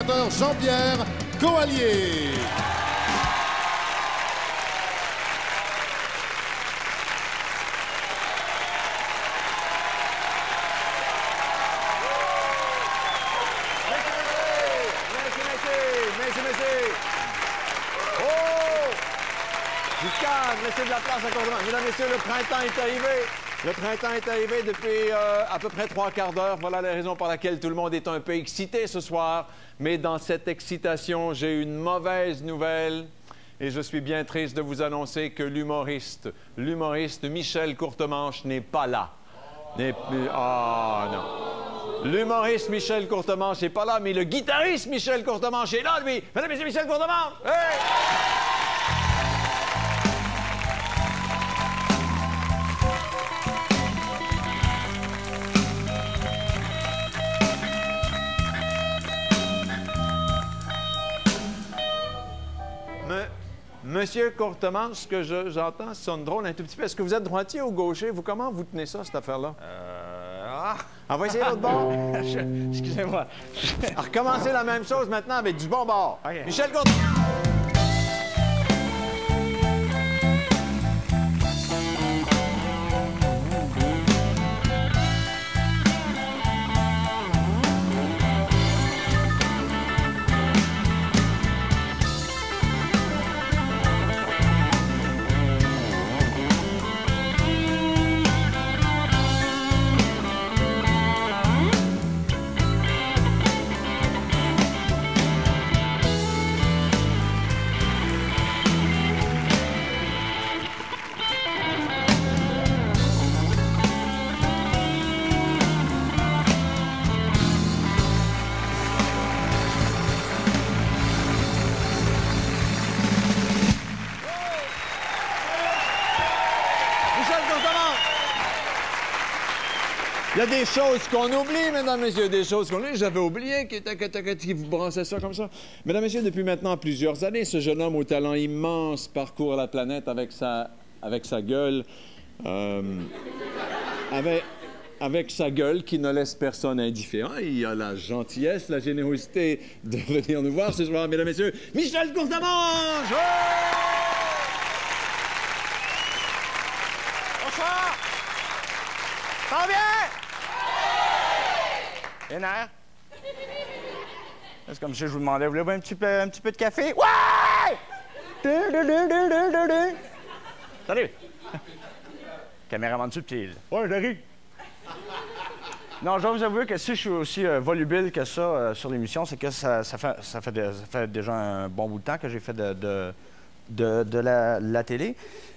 chanteur Jean-Pierre Coallier. Laissez de la place à Courtemanche. Mesdames, Messieurs, le printemps est arrivé. Le printemps est arrivé depuis à peu près 3/4 d'heure. Voilà la raison pour laquelle tout le monde est un peu excité ce soir. Mais dans cette excitation, j'ai une mauvaise nouvelle. Et je suis bien triste de vous annoncer que l'humoriste Michel Courtemanche n'est pas là. Ah, non. L'humoriste Michel Courtemanche n'est pas là, mais le guitariste Michel Courtemanche est là, lui. Mesdames et messieurs, Michel Courtemanche! Hey! Monsieur Courtemanche, ce que j'entends sonne drôle un tout petit peu. Est-ce que vous êtes droitier ou gaucher? Comment vous tenez ça, cette affaire-là? On va essayer l'autre bord. Excusez-moi. Recommencez la même chose maintenant avec du bon bord. Okay. Michel Courtemanche. Il y a des choses qu'on oublie, mesdames, messieurs, des choses qu'on oublie. J'avais oublié qui vous brançait ça comme ça. Mesdames, messieurs, depuis maintenant plusieurs années, ce jeune homme au talent immense parcourt la planète avec sa gueule. Avec sa gueule qui ne laisse personne indifférent. Il a la gentillesse, la générosité de venir nous voir ce soir, mesdames, messieurs. Michel Courtemanche! Bonsoir! Ça va bien? Les nerfs? C'est comme si je vous demandais, voulez-vous un petit peu de café? Ouais! Salut! Caméraman subtil. Ouais, j'arrive. Non, je dois vous avouer que si je suis aussi volubile que ça sur l'émission, c'est que ça fait déjà un bon bout de temps que j'ai fait de la télé.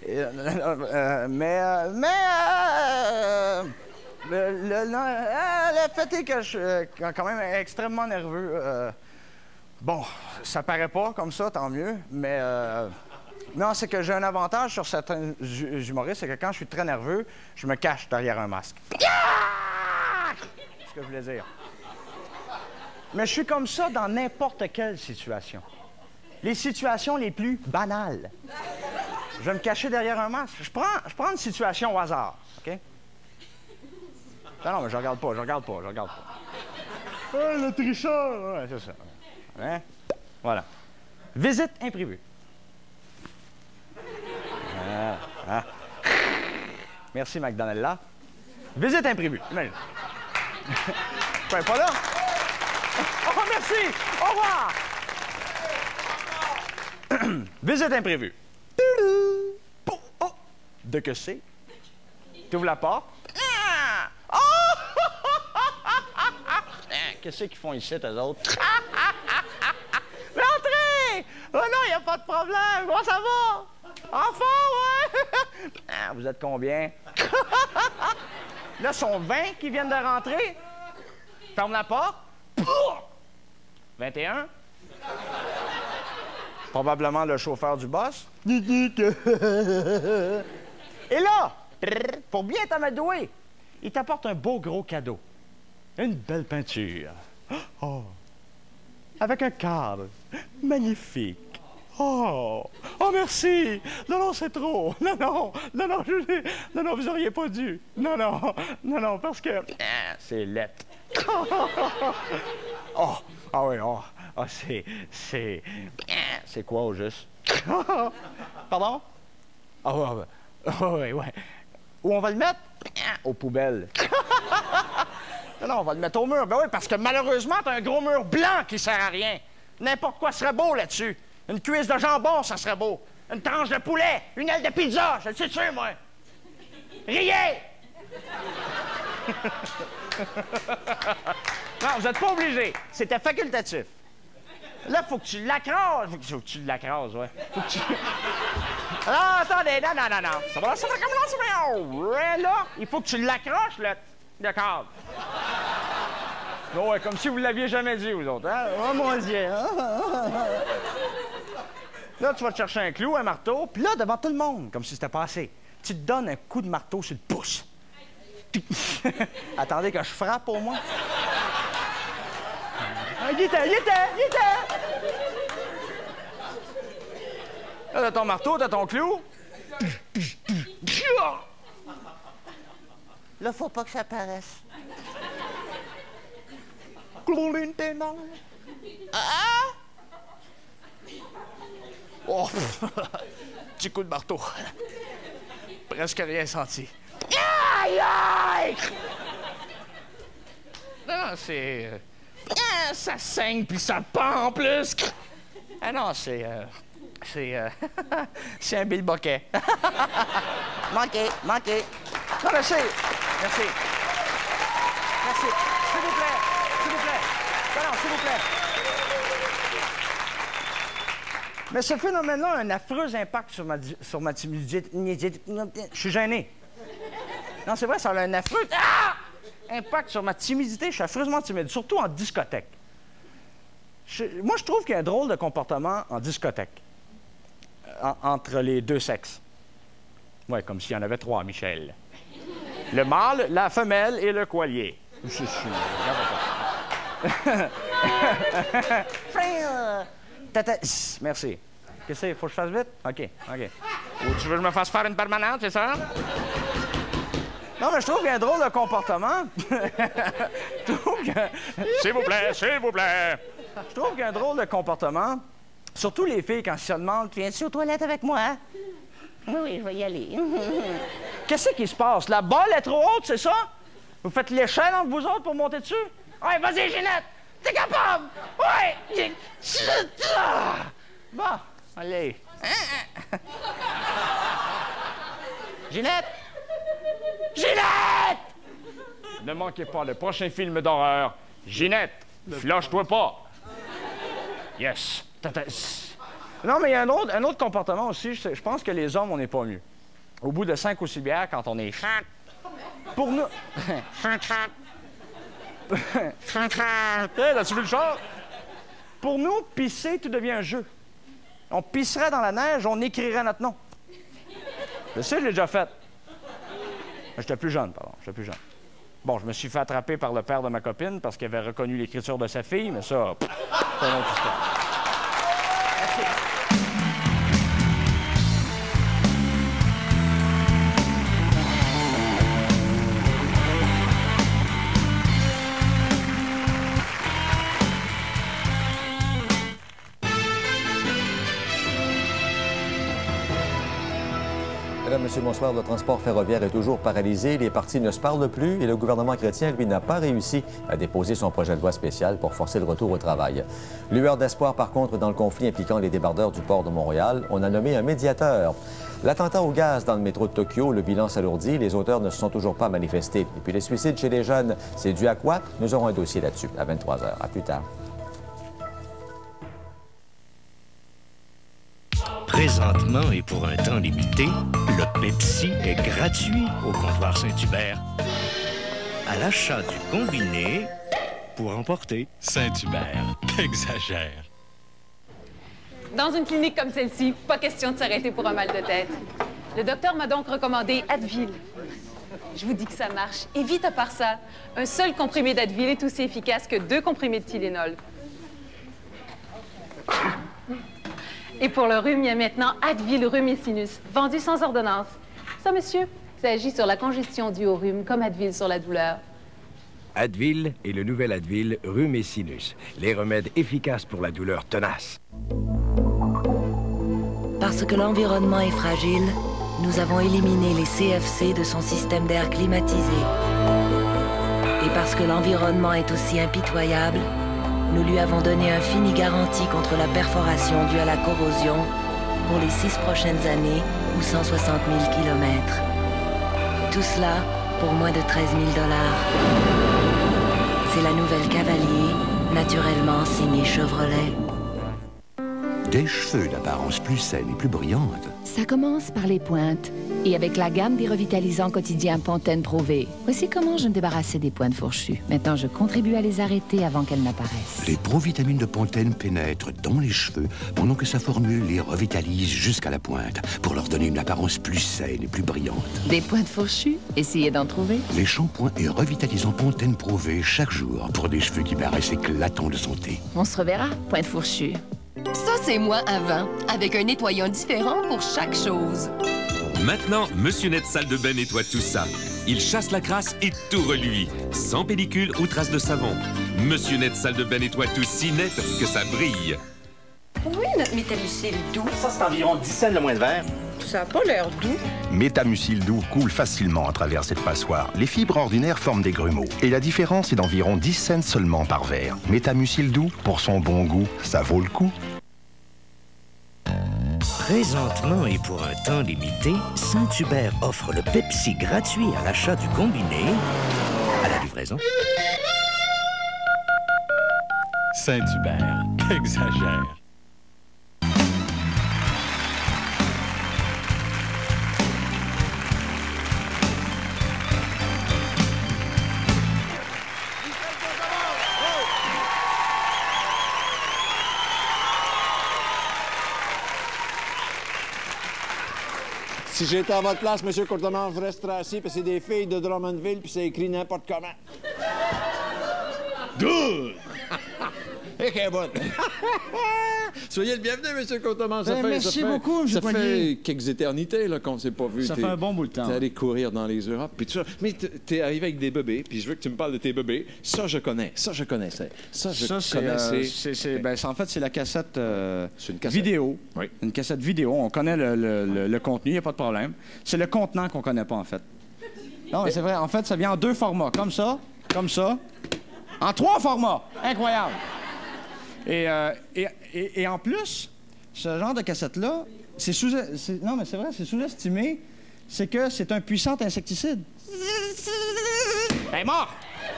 Le fait est que je suis quand même extrêmement nerveux. Bon, ça paraît pas comme ça, tant mieux, mais non, c'est que j'ai un avantage sur certains humoristes, c'est que quand je suis très nerveux, je me cache derrière un masque. C'est ce que je voulais dire. Mais je suis comme ça dans n'importe quelle situation. Les situations les plus banales. Je vais me cacher derrière un masque. Je prends une situation au hasard, OK? Non, mais je regarde pas. Ah, le tricheur! Ouais, c'est ça. Hein? Voilà. Visite imprévue. Merci, Magdalena. Visite imprévue. Imagine. Tu es pas là? Oh, merci! Au revoir! Visite imprévue. Oh! De que c'est? Tu ouvres la porte. Oh! Qu'est-ce qu'ils font ici, eux autres? Rentrez! Oh non, il n'y a pas de problème. Comment ça va? Enfant, ouais! Vous êtes combien? Là, sont 20 qui viennent de rentrer. Ferme la porte. 21. Probablement le chauffeur du boss. Et là, pour bien t'amadouer, il t'apporte un beau gros cadeau. Une belle peinture. Oh! Avec un cadre magnifique. Oh! Oh, merci! Non, c'est trop! Non, vous auriez pas dû. Non, parce que... c'est lettre. Oh! Ah oui, oh! Ah, c'est quoi au juste? Pardon? Ah, ouais. Où on va le mettre? Aux poubelles. Non, on va le mettre au mur. Ben oui, parce que malheureusement, t'as un gros mur blanc qui sert à rien. N'importe quoi serait beau là-dessus. Une cuisse de jambon, ça serait beau. Une tranche de poulet, une aile de pizza, je le sais sûr, moi. Riez! Non, vous n'êtes pas obligé. C'était facultatif. Là, faut que tu l'accroches. Faut que tu l'accroches, ouais. Faut que tu... Non, attendez, non. Ça va comme là, il faut que tu l'accroches, le cadre. Ouais, comme si vous ne l'aviez jamais dit, vous autres. Hein? Oh, mon Dieu. Là, tu vas te chercher un clou, un marteau, puis là, devant tout le monde, comme si c'était passé, tu te donnes un coup de marteau sur le pouce. Attendez que je frappe au moins. Ah, il était! Là, t'as ton marteau, t'as ton clou. Là, faut pas que ça paraisse. Oh! Petit coup de marteau. Presque rien senti. Aïe! Non, c'est... ça saigne puis ça pend en plus. Ah non, c'est un Bill Boquet. Manqué. Non, merci. S'il vous plaît. Non, s'il vous plaît. Mais ce phénomène-là a un affreux impact sur ma timidité. Je suis gêné. Non, c'est vrai, ça a un affreux impact sur ma timidité. Je suis affreusement timide, surtout en discothèque. Moi, je trouve qu'il y a un drôle de comportement en discothèque entre les deux sexes. Oui, comme s'il y en avait trois, Michel. Le mâle, la femelle et le coilier. Merci. Qu'est-ce que c'est? Faut que je fasse vite? OK. Ou tu veux que je me fasse faire une permanente, c'est ça? Non, mais je trouve qu'il y a un drôle de comportement. S'il vous plaît. Je trouve qu'il y a un drôle de comportement. Surtout les filles, quand ils se demandent « Viens-tu aux toilettes avec moi? » Oui, je vais y aller. Qu'est-ce qui se passe? La balle est trop haute, c'est ça? Vous faites l'échelle entre vous autres pour monter dessus? Ouais, vas-y, Ginette! T'es capable! Ouais! Bon, allez. Ginette! Ne manquez pas le prochain film d'horreur. Ginette, flush-toi pas. Yes. Non, mais il y a un autre comportement aussi. Je pense que les hommes, on n'est pas mieux. Au bout de 5 ou 6 bières, quand on est... Pour nous... As-tu vu le char? Pour nous, pisser, tout devient un jeu. On pisserait dans la neige, on écrirait notre nom. Je sais, je l'ai déjà fait. J'étais plus jeune. Bon, je me suis fait attraper par le père de ma copine parce qu'il avait reconnu l'écriture de sa fille, mais ça, c'est une autre histoire. Merci. Mesdames, Messieurs, bonsoir. Le transport ferroviaire est toujours paralysé. Les partis ne se parlent plus et le gouvernement chrétien, lui, n'a pas réussi à déposer son projet de loi spécial pour forcer le retour au travail. Lueur d'espoir, par contre, dans le conflit impliquant les débardeurs du port de Montréal, on a nommé un médiateur. L'attentat au gaz dans le métro de Tokyo, le bilan s'alourdit. Les auteurs ne se sont toujours pas manifestés. Et puis les suicides chez les jeunes, c'est dû à quoi? Nous aurons un dossier là-dessus à 23h. À plus tard. Présentement et pour un temps limité, le Pepsi est gratuit au comptoir Saint-Hubert. À l'achat du combiné, pour emporter. Saint-Hubert, t'exagères. Dans une clinique comme celle-ci, pas question de s'arrêter pour un mal de tête. Le docteur m'a donc recommandé Advil. Je vous dis que ça marche. Et vite à part ça, un seul comprimé d'Advil est aussi efficace que 2 comprimés de Tylenol. Et pour le rhume, il y a maintenant Advil Rhume et Sinus, vendu sans ordonnance. Ça, monsieur, ça agit sur la congestion due au rhume comme Advil sur la douleur. Advil et le nouvel Advil rhume et sinus. Les remèdes efficaces pour la douleur tenace. Parce que l'environnement est fragile, nous avons éliminé les CFC de son système d'air climatisé. Et parce que l'environnement est aussi impitoyable, nous lui avons donné un fini garantie contre la perforation due à la corrosion pour les 6 prochaines années ou 160 000 kilomètres. Tout cela pour moins de 13 000 $. C'est la nouvelle Cavalier, naturellement signée Chevrolet. Des cheveux d'apparence plus saine et plus brillante. Ça commence par les pointes. Et avec la gamme des revitalisants quotidiens Pantene Pro V, voici comment je me débarrassais des pointes fourchues. Maintenant, je contribue à les arrêter avant qu'elles n'apparaissent. Les provitamines de Pantene pénètrent dans les cheveux pendant que sa formule les revitalise jusqu'à la pointe pour leur donner une apparence plus saine et plus brillante. Des pointes fourchues? Essayez d'en trouver. Les shampoings et revitalisants Pantene Pro V chaque jour pour des cheveux qui paraissent éclatants de santé. On se reverra, pointe fourchue. Ça, c'est moi avant, avec un nettoyant différent pour chaque chose. Maintenant, Monsieur Net Salle de Bain nettoie tout ça. Il chasse la crasse et tout reluit, sans pellicule ou traces de savon. Monsieur Net Salle de Bain nettoie tout si net que ça brille. Oui, notre métallucile doux. Ça, c'est environ 10 cents le moins de verre. Ça n'a pas l'air doux. Métamucil doux coule facilement à travers cette passoire. Les fibres ordinaires forment des grumeaux. Et la différence est d'environ 10 cents seulement par verre. Métamucil doux, pour son bon goût, ça vaut le coup. Présentement et pour un temps limité, Saint-Hubert offre le Pepsi gratuit à l'achat du combiné à la livraison. Saint-Hubert, t'exagères. Si j'étais à votre place, M. Courtemanche, je resterais assis, parce que c'est des filles de Drummondville, puis c'est écrit n'importe comment. Good! Et qu'elle est bonne. Soyez le bienvenu, M. Courtemanche. Merci beaucoup, M. Ça Poirier. fait quelques éternités là, qu'on ne s'est pas vu. Ça fait un bon bout de temps. T'es allé courir dans les Europes, puis tout ça. Mais t'es arrivé avec des bébés, puis je veux que tu me parles de tes bébés. Ça, je connais. Ça, je connaissais. Ça, je connaissais. En fait, c'est la cassette, c'est une cassette vidéo. Oui. Une cassette vidéo. On connaît le contenu, il n'y a pas de problème. C'est le contenant qu'on ne connaît pas, en fait. Non, mais c'est vrai. En fait, ça vient en 2 formats. Comme ça, en 3 formats. Incroyable. Et en plus, ce genre de cassette-là, non, mais c'est vrai, c'est sous-estimé. C'est que c'est un puissant insecticide. Elle est morte!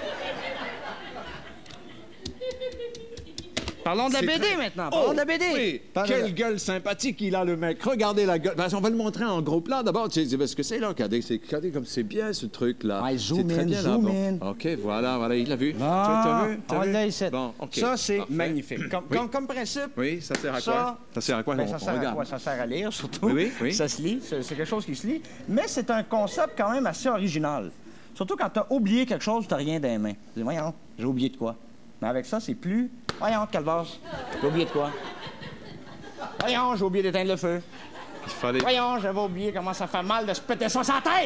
Parlons de la BD maintenant. Parlons de la BD. Oui. Quelle gueule sympathique il a, le mec. Regardez la gueule. Ben, on va le montrer en gros plan. D'abord, tu sais ce que c'est, là. Regardez comme c'est bien, ce truc-là. Ouais, zoom très in, bien, zoom là. in. Bon. OK, voilà, il l'a vu. Ah, T'as vu? l'a ici. Bon, OK. Ça, c'est parfait. magnifique. Comme principe. Oui, ça sert à quoi? Ça sert à quoi? Ben, ça sert à quoi? Ça sert à lire, surtout. Oui. Ça se lit. C'est quelque chose qui se lit. Mais c'est un concept quand même assez original. Surtout quand t'as oublié quelque chose, t'as rien dans les mains. Tu dis, voyons, j'ai oublié de quoi? Mais avec ça, c'est plus... Voyons, Calvas, j'ai oublié de quoi? Voyons, j'ai oublié d'éteindre le feu. Voyons, j'avais oublié comment ça fait mal de se péter ça sur la tête!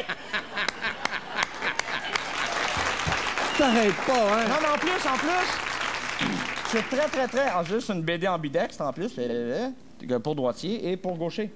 T'arrêtes pas, hein? Non, mais en plus, c'est très... En juste une BD ambidextre, en plus, pour droitier et pour gaucher.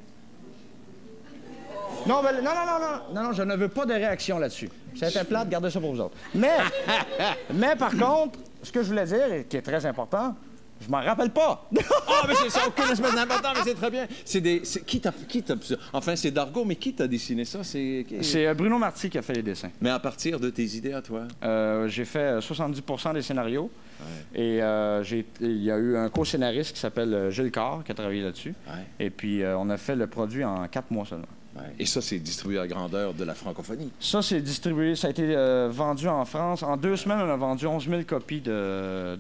Non, non, je ne veux pas de réaction là-dessus. C'était plate, gardez ça pour vous autres. Mais par contre, ce que je voulais dire, et qui est très important, je m'en rappelle pas. Ah, mais c'est ça, aucune espèce d'important, mais c'est très bien. Qui t'a... Enfin, c'est Dargaud, mais qui t'a dessiné ça? C'est Bruno Marty qui a fait les dessins. Mais à partir de tes idées à toi? J'ai fait 70% des scénarios. Ouais. Et il y a eu un co-scénariste qui s'appelle Gilles Carr qui a travaillé là-dessus. Ouais. Et puis, on a fait le produit en 4 mois seulement. Ouais. Et ça, c'est distribué à grandeur de la francophonie? Ça, c'est distribué. Ça a été vendu en France. En 2 semaines, on a vendu 11 000 copies de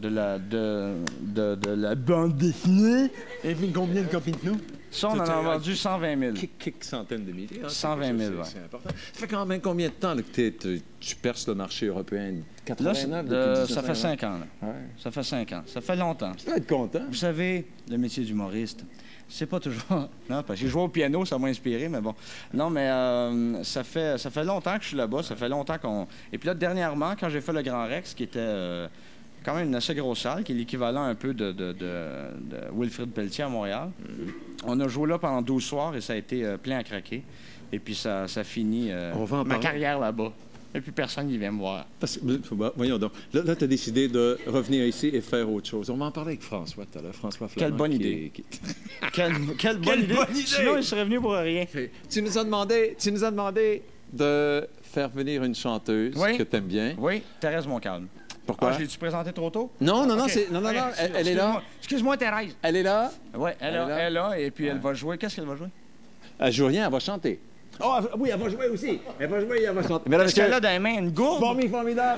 la bande dessinée. Et puis, combien de copies de nous? Ça, on en a vendu 120 000. Quelques centaines de milliers. Hein, 120 000, oui. C'est important. Ça fait quand même combien de temps là, que tu perces le marché européen? 89 ça fait 5 ans. Là. Ouais. Ça fait 5 ans. Ça fait longtemps. Tu dois être content. Vous savez, le métier d'humoriste, C'est pas toujours... Non, parce que j'ai joué au piano, ça m'a inspiré, mais bon. Non, mais ça fait longtemps que je suis là-bas, ça fait longtemps qu'on... Et puis là, dernièrement, quand j'ai fait le Grand Rex, qui était quand même une assez grosse salle, qui est l'équivalent un peu de Wilfrid Pelletier à Montréal, on a joué là pendant 12 soirs et ça a été plein à craquer. Et puis ça finit ma carrière là-bas. Et puis personne n'y vient me voir. Parce que, voyons donc. Là tu as décidé de revenir ici et faire autre chose. On va en parler avec François tout à l'heure. François Flamand. Quelle bonne idée. Quelle bonne idée. Sinon, il serait venu pour rien. Tu nous as demandé de faire venir une chanteuse que tu aimes bien. Oui, Thérèse Montcalm. Pourquoi? Ah, je l'ai-tu présenté trop tôt? Non, non, non, okay. non, elle est là. Excuse-moi, Thérèse. Elle est là? Oui, elle est là, et puis elle va jouer. Qu'est-ce qu'elle va jouer? Elle joue rien, elle va chanter. Oh, oui, elle va jouer aussi. Elle va jouer et elle va chanter. Est-ce qu'elle a dans les mains une gourde? Formidable.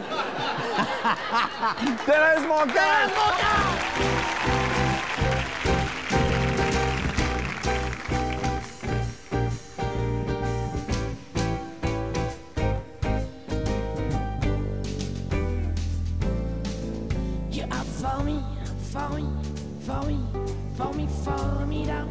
Thérèse Montcalm! Thérèse Montcalm! Formidable.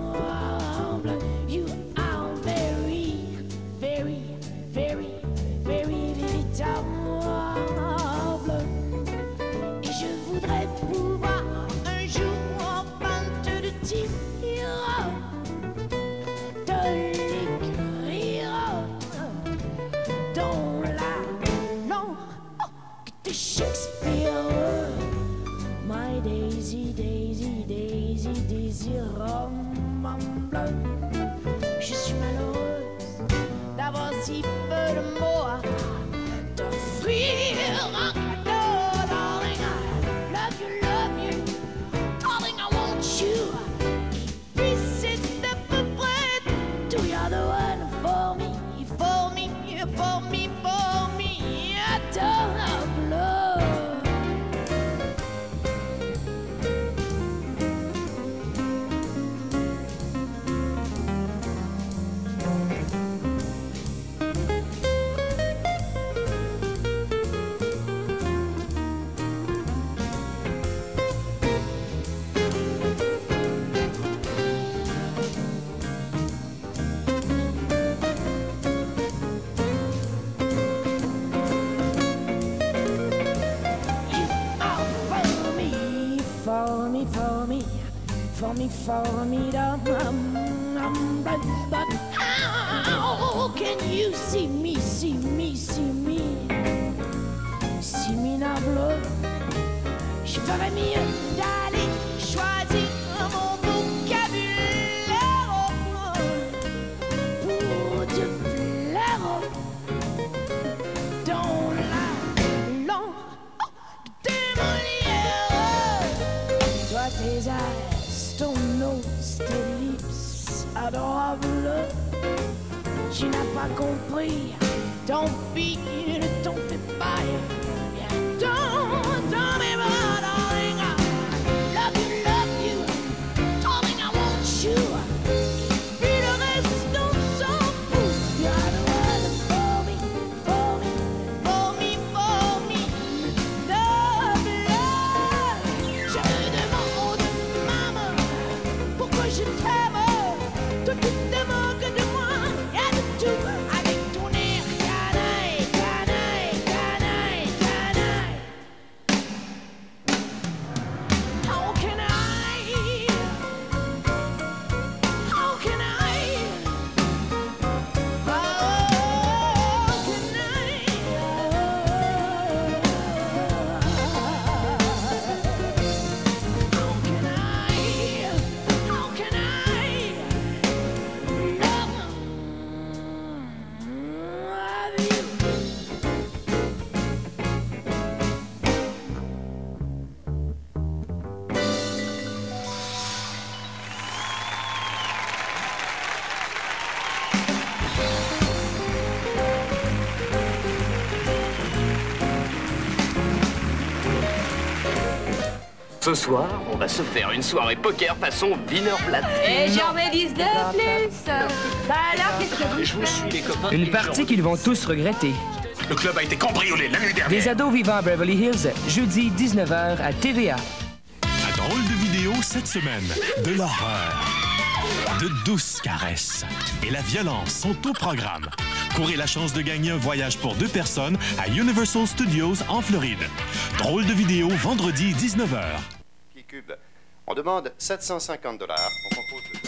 You are very, very, very, very véritable. Et je voudrais pouvoir un jour peindre de tir, de l'écrire dans la langue de Shakespeare. My Daisy, Daisy, Daisy, désirable. Je suis malheureuse d'avoir si peu de mots à t'offrir un cadeau, darling. I love you, darling, I want you. Et puis c'est à peu près tout. You're the one for me, for me, for me, for me, adorable. Formidable. But how can you see me, see me, see me, minable? Je ferais mieux d'aller choisir mon vocabulaire pour te plaire dans la langue de Molière. Toi, tes eyes, ton nose, tes lips adorables. Tu n'as pas compris, tant pis, ne t'en fais pas. Viens dans mes bras, darling. I love you, darling, I want you. Puis le reste, on s'en fout. You're the one for me, for me, for me, for me. Love, love. Je me demande, maman, pourquoi je t'aime. Toi qui te moques de moi, y'a de tout. Avec ton air canaille, canaille, canaille, canaille. How can I? How can I? Ce soir, on va se faire une soirée poker façon Wienerplatte. Et j'en mets 10 de plus. Bah alors, qu'est-ce que vous Je vous suis, les copains. Une partie qu'ils vont tous regretter. Le club a été cambriolé la nuit dernière. Des ados vivant à Beverly Hills, jeudi 19h à TVA. Un drôle de vidéo cette semaine. De l'horreur. De douces caresses et la violence sont au programme. Courez la chance de gagner un voyage pour 2 personnes à Universal Studios en Floride. Drôle de vidéo vendredi 19h. Cube. On demande 750 $. On compose de...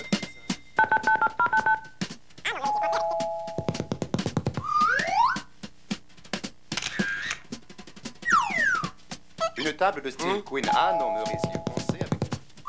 Une table de style Queen Anne en merisier foncé avec...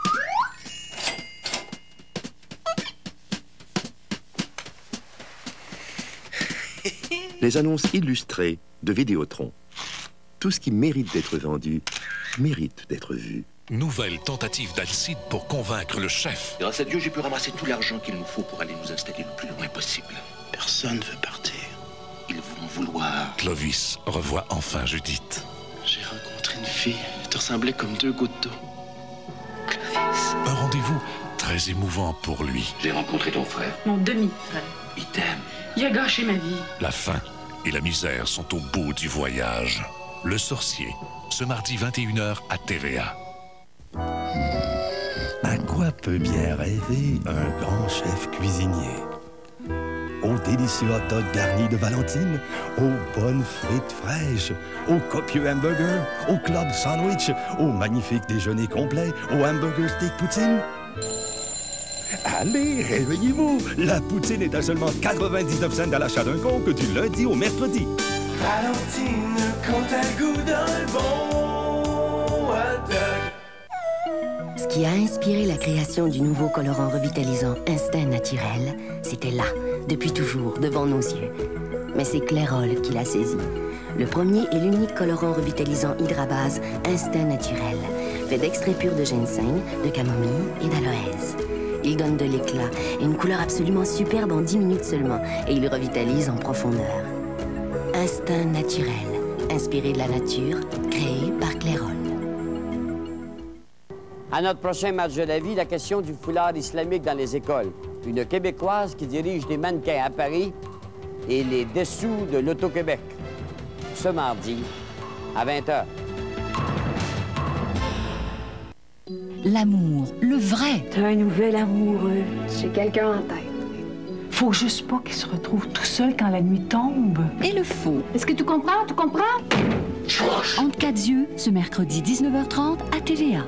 Les annonces illustrées de Vidéotron. Tout ce qui mérite d'être vendu mérite d'être vu. Nouvelle tentative d'Alcide pour convaincre le chef. Grâce à Dieu, j'ai pu ramasser tout l'argent qu'il nous faut pour aller nous installer le plus loin possible. Personne ne veut partir. Ils vont vouloir. Clovis revoit enfin Judith. J'ai rencontré une fille. Elle te ressemblait comme 2 gouttes d'eau. Clovis. Un rendez-vous très émouvant pour lui. J'ai rencontré ton frère. Mon demi-frère. Il t'aime. Il a gâché ma vie. La faim et la misère sont au bout du voyage. Le Sorcier, ce mardi 21h à TVA. À quoi peut bien rêver un grand chef cuisinier? Aux délicieux hot dogs garnis de Valentine, aux bonnes frites fraîches, aux copieux hamburgers, au club sandwich, au magnifique déjeuner complet, au hamburger steak poutine. Allez, réveillez-vous! La poutine est à seulement 99 cents à l'achat d'un Coke du lundi au mercredi. Valentine, quand t'as le goût d'un bon hot dog. Ce qui a inspiré la création du nouveau colorant revitalisant Instinct Naturel, c'était là, depuis toujours, devant nos yeux. Mais c'est Clairol qui l'a saisi. Le premier et l'unique colorant revitalisant Hydrabase Instinct Naturel, fait d'extraits purs de ginseng, de camomille et d'aloès. Il donne de l'éclat et une couleur absolument superbe en 10 minutes seulement, et il revitalise en profondeur. Instinct Naturel, inspiré de la nature, créé par Clairol. À notre prochain match de la vie, la question du foulard islamique dans les écoles. Une Québécoise qui dirige des mannequins à Paris et les dessous de l'Auto-Québec. Ce mardi, à 20h. L'amour, le vrai. T'as un nouvel amoureux. J'ai quelqu'un en tête. Faut juste pas qu'il se retrouve tout seul quand la nuit tombe. Et le faux. Est-ce que tu comprends? Tu comprends? Entre quatre yeux, ce mercredi 19h30 à TVA.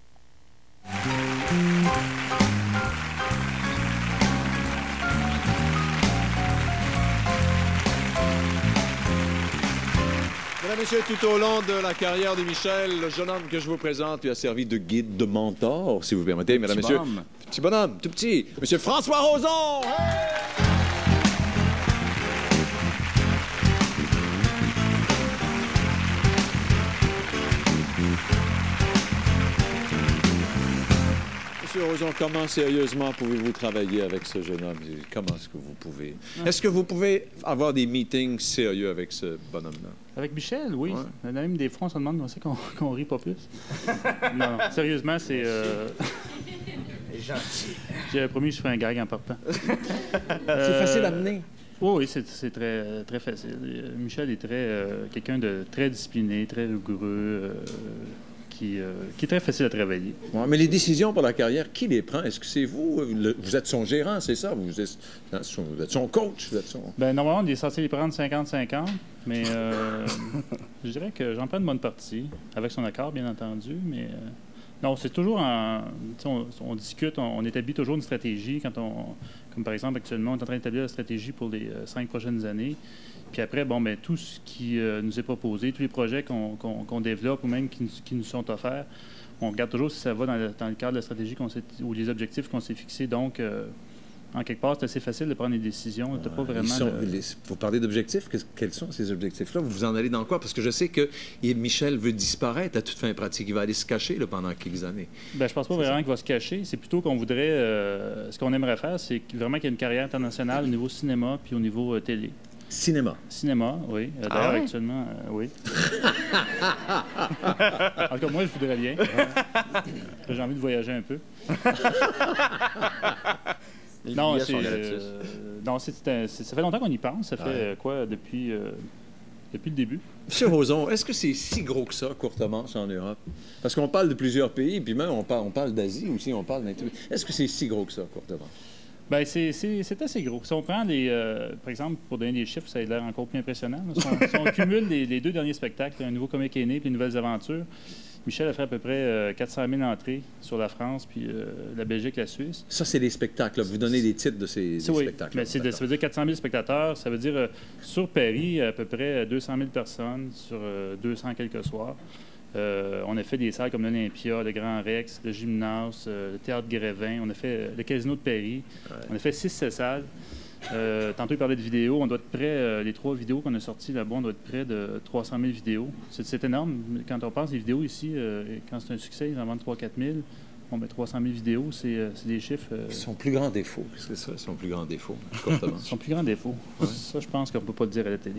Mesdames et messieurs, tout au long de la carrière de Michel, le jeune homme que je vous présente lui a servi de guide, de mentor, si vous permettez, mesdames et messieurs. Petit bonhomme, tout petit, Monsieur François Roson! Hey! Monsieur Roson, comment sérieusement pouvez-vous travailler avec ce jeune homme? Comment est-ce que vous pouvez? Est-ce que vous pouvez avoir des meetings sérieux avec ce bonhomme-là? Avec Michel, oui. Ouais. Même des fois, on se demande qu'on rit pas plus. Non, sérieusement, c'est... gentil. J'avais promis que je ferais un gag en partant. C'est facile à mener. Oui, c'est très, très facile. Michel est quelqu'un de très discipliné, très rigoureux, qui est très facile à travailler. Ouais, mais les décisions pour la carrière, qui les prend? Est-ce que c'est vous? Vous êtes son gérant, c'est ça? Vous êtes son coach? Bien, normalement, on est censé les prendre 50-50, mais je dirais que j'en prends une bonne partie, avec son accord, bien entendu, mais... non, c'est toujours on discute, on établit toujours une stratégie comme par exemple actuellement, on est en train d'établir la stratégie pour les 5 prochaines années. Puis après, tout ce qui nous est proposé, tous les projets qu'on développe ou même qui nous sont offerts, on regarde toujours si ça va dans le cadre de la stratégie ou les objectifs qu'on s'est fixés. Donc, en quelque part, c'est assez facile de prendre des décisions. T'as pas vraiment vous parlez d'objectifs. Quels sont ces objectifs-là? Vous en allez dans quoi? Parce que je sais que Michel veut disparaître à toute fin pratique. Il va aller se cacher pendant quelques années. Bien, je pense pas vraiment qu'il va se cacher. C'est plutôt qu'on voudrait... ce qu'on aimerait faire, c'est vraiment qu'il y ait une carrière internationale au niveau cinéma puis au niveau télé. Cinéma? Cinéma, oui. D'ailleurs, actuellement, oui. En tout cas, moi, je voudrais bien. J'ai envie de voyager un peu. Non, ça fait longtemps qu'on y pense. Ça fait quoi, depuis depuis le début. Monsieur Roson, est-ce que c'est si gros que ça, Courtemanche, en Europe? Parce qu'on parle de plusieurs pays, puis même on parle d'Asie aussi, on parle d'un truc. Est-ce que c'est si gros que ça, Courtemanche? Bien, c'est assez gros. Si on prend par exemple, pour donner des chiffres, ça a l'air encore plus impressionnant. Si on cumule les 2 derniers spectacles, Un nouveau comique est né puis Les Nouvelles Aventures, Michel a fait à peu près 400 000 entrées sur la France, puis la Belgique, la Suisse. Ça, c'est des spectacles. Là. Vous donnez des titres de ces spectacles. Mais ça veut dire 400 000 spectateurs. Ça veut dire, sur Paris, à peu près 200 000 personnes sur 200 quelques soirs. On a fait des salles comme l'Olympia, le Grand Rex, le Gymnase, le Théâtre Grévin. On a fait le Casino de Paris. Ouais. On a fait 6-7 salles. Tantôt, il parlait de vidéos. On doit être près, les 3 vidéos qu'on a sorties là-bas, on doit être près de 300 000 vidéos. C'est énorme. Quand on pense des vidéos ici, quand c'est un succès, ils en vendent 3 000 à 4 000. Bon, ben, 300 000 vidéos, c'est des chiffres... Son plus grand défaut, qu'est-ce que c'est, son plus grand défaut? Son plus grand défaut? Ouais. Ça, je pense qu'on ne peut pas le dire à la télé.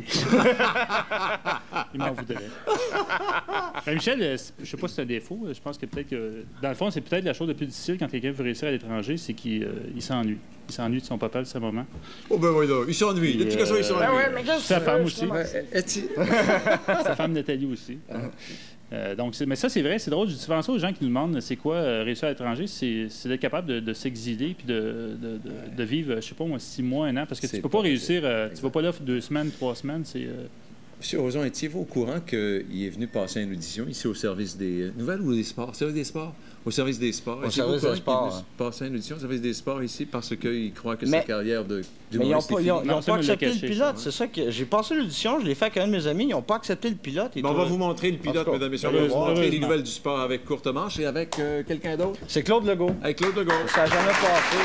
Il m'en voudrait. Michel, je ne sais pas si c'est un défaut. Je pense que peut-être que... Dans le fond, c'est peut-être la chose la plus difficile quand quelqu'un veut réussir à l'étranger, c'est qu'il s'ennuie. Il s'ennuie de son papa, de sa maman. Oh ben oui, là, il s'ennuie. Depuis qu'il s'ennuie. Ben ouais, mais sa femme aussi. Sa femme Nathalie aussi. Mais ça, c'est vrai, c'est drôle. Je dis souvent ça aux gens qui nous demandent c'est quoi réussir à l'étranger, c'est d'être capable de s'exiler puis de vivre, je sais pas moi, 6 mois, 1 an, parce que tu peux pas réussir, tu vas pas là 2 semaines, 3 semaines, c'est... Monsieur Roson, étiez-vous au courant qu'il est venu passer une audition ici au service des nouvelles ou des sports? Service des sports? Au service des sports. Au service des sports. Il est venu passer une audition au service des sports ici parce qu'il croit que sa carrière de... Mais ils n'ont pas accepté le pilote, c'est ça que... J'ai passé l'audition, je l'ai fait avec un de mes amis, ils n'ont pas accepté le pilote. On va vous montrer le pilote, mesdames et messieurs. On va vous montrer les nouvelles du sport avec Courtemanche et avec quelqu'un d'autre. C'est Claude Legault. Avec Claude Legault. Ça n'a jamais passé.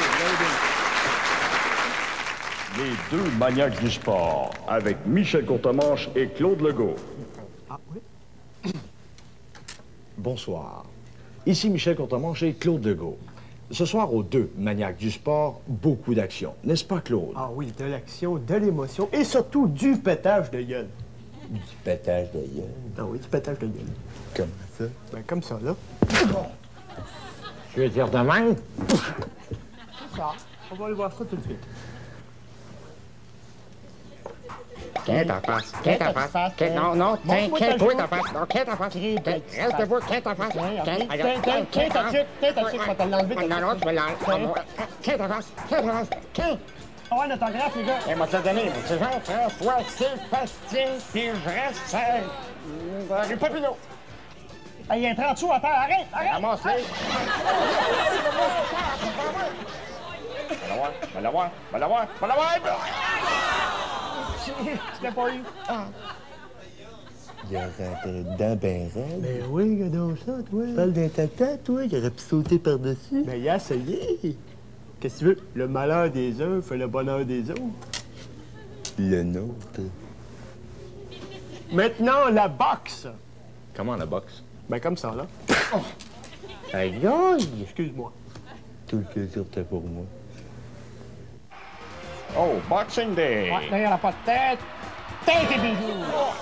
Les 2 maniaques du sport, avec Michel Courtemanche et Claude Legault. Ah oui? Bonsoir. Ici Michel Courtemanche et Claude Legault. Ce soir, aux 2 maniaques du sport, beaucoup d'action. N'est-ce pas, Claude? Ah oui, de l'action, de l'émotion et surtout du pétage de gueule. Du pétage de gueule? Ah oui, du pétage de gueule. Comment ça? Ben, comme ça, là. Je veux dire de même? Ça, on va aller voir ça tout de suite. Qu'est ta face? Qu'est ta face? Non, qu'est ta face? Non, qu'est ta face? Reste debout, qu'est ta face? Qu'est ta sucre, ça t'a l'enlevé. Non, tu me l'enleves. Qu'est ta face? Qu'est ta face? Qu'est? Ah ouais, l'autographe, les gars. Et moi, te le donner. C'est Jean-François Sébastien, puis je reste rue Papineau. Ah, il y a un 30 sous à terre. Arrête! Ramasse-les. Va l'avoir. Tu l'as pas eu? Ah. Il a rentré dedans ben raide. Ben oui, regarde ça, toi. Tu parles d'un tata, toi? Il aurait pu sauter par-dessus. Ben, il a essayé. Qu'est-ce que tu veux? Le malheur des uns fait le bonheur des autres. Le nôtre. Maintenant, la boxe. Comment la boxe? Ben, comme ça, là. Oh. Aïe, aïe! Excuse-moi. Tout le plaisir était pour moi. Oh, Boxing Day! Ouais, d'ailleurs, pas de tête. Tête et bijoux!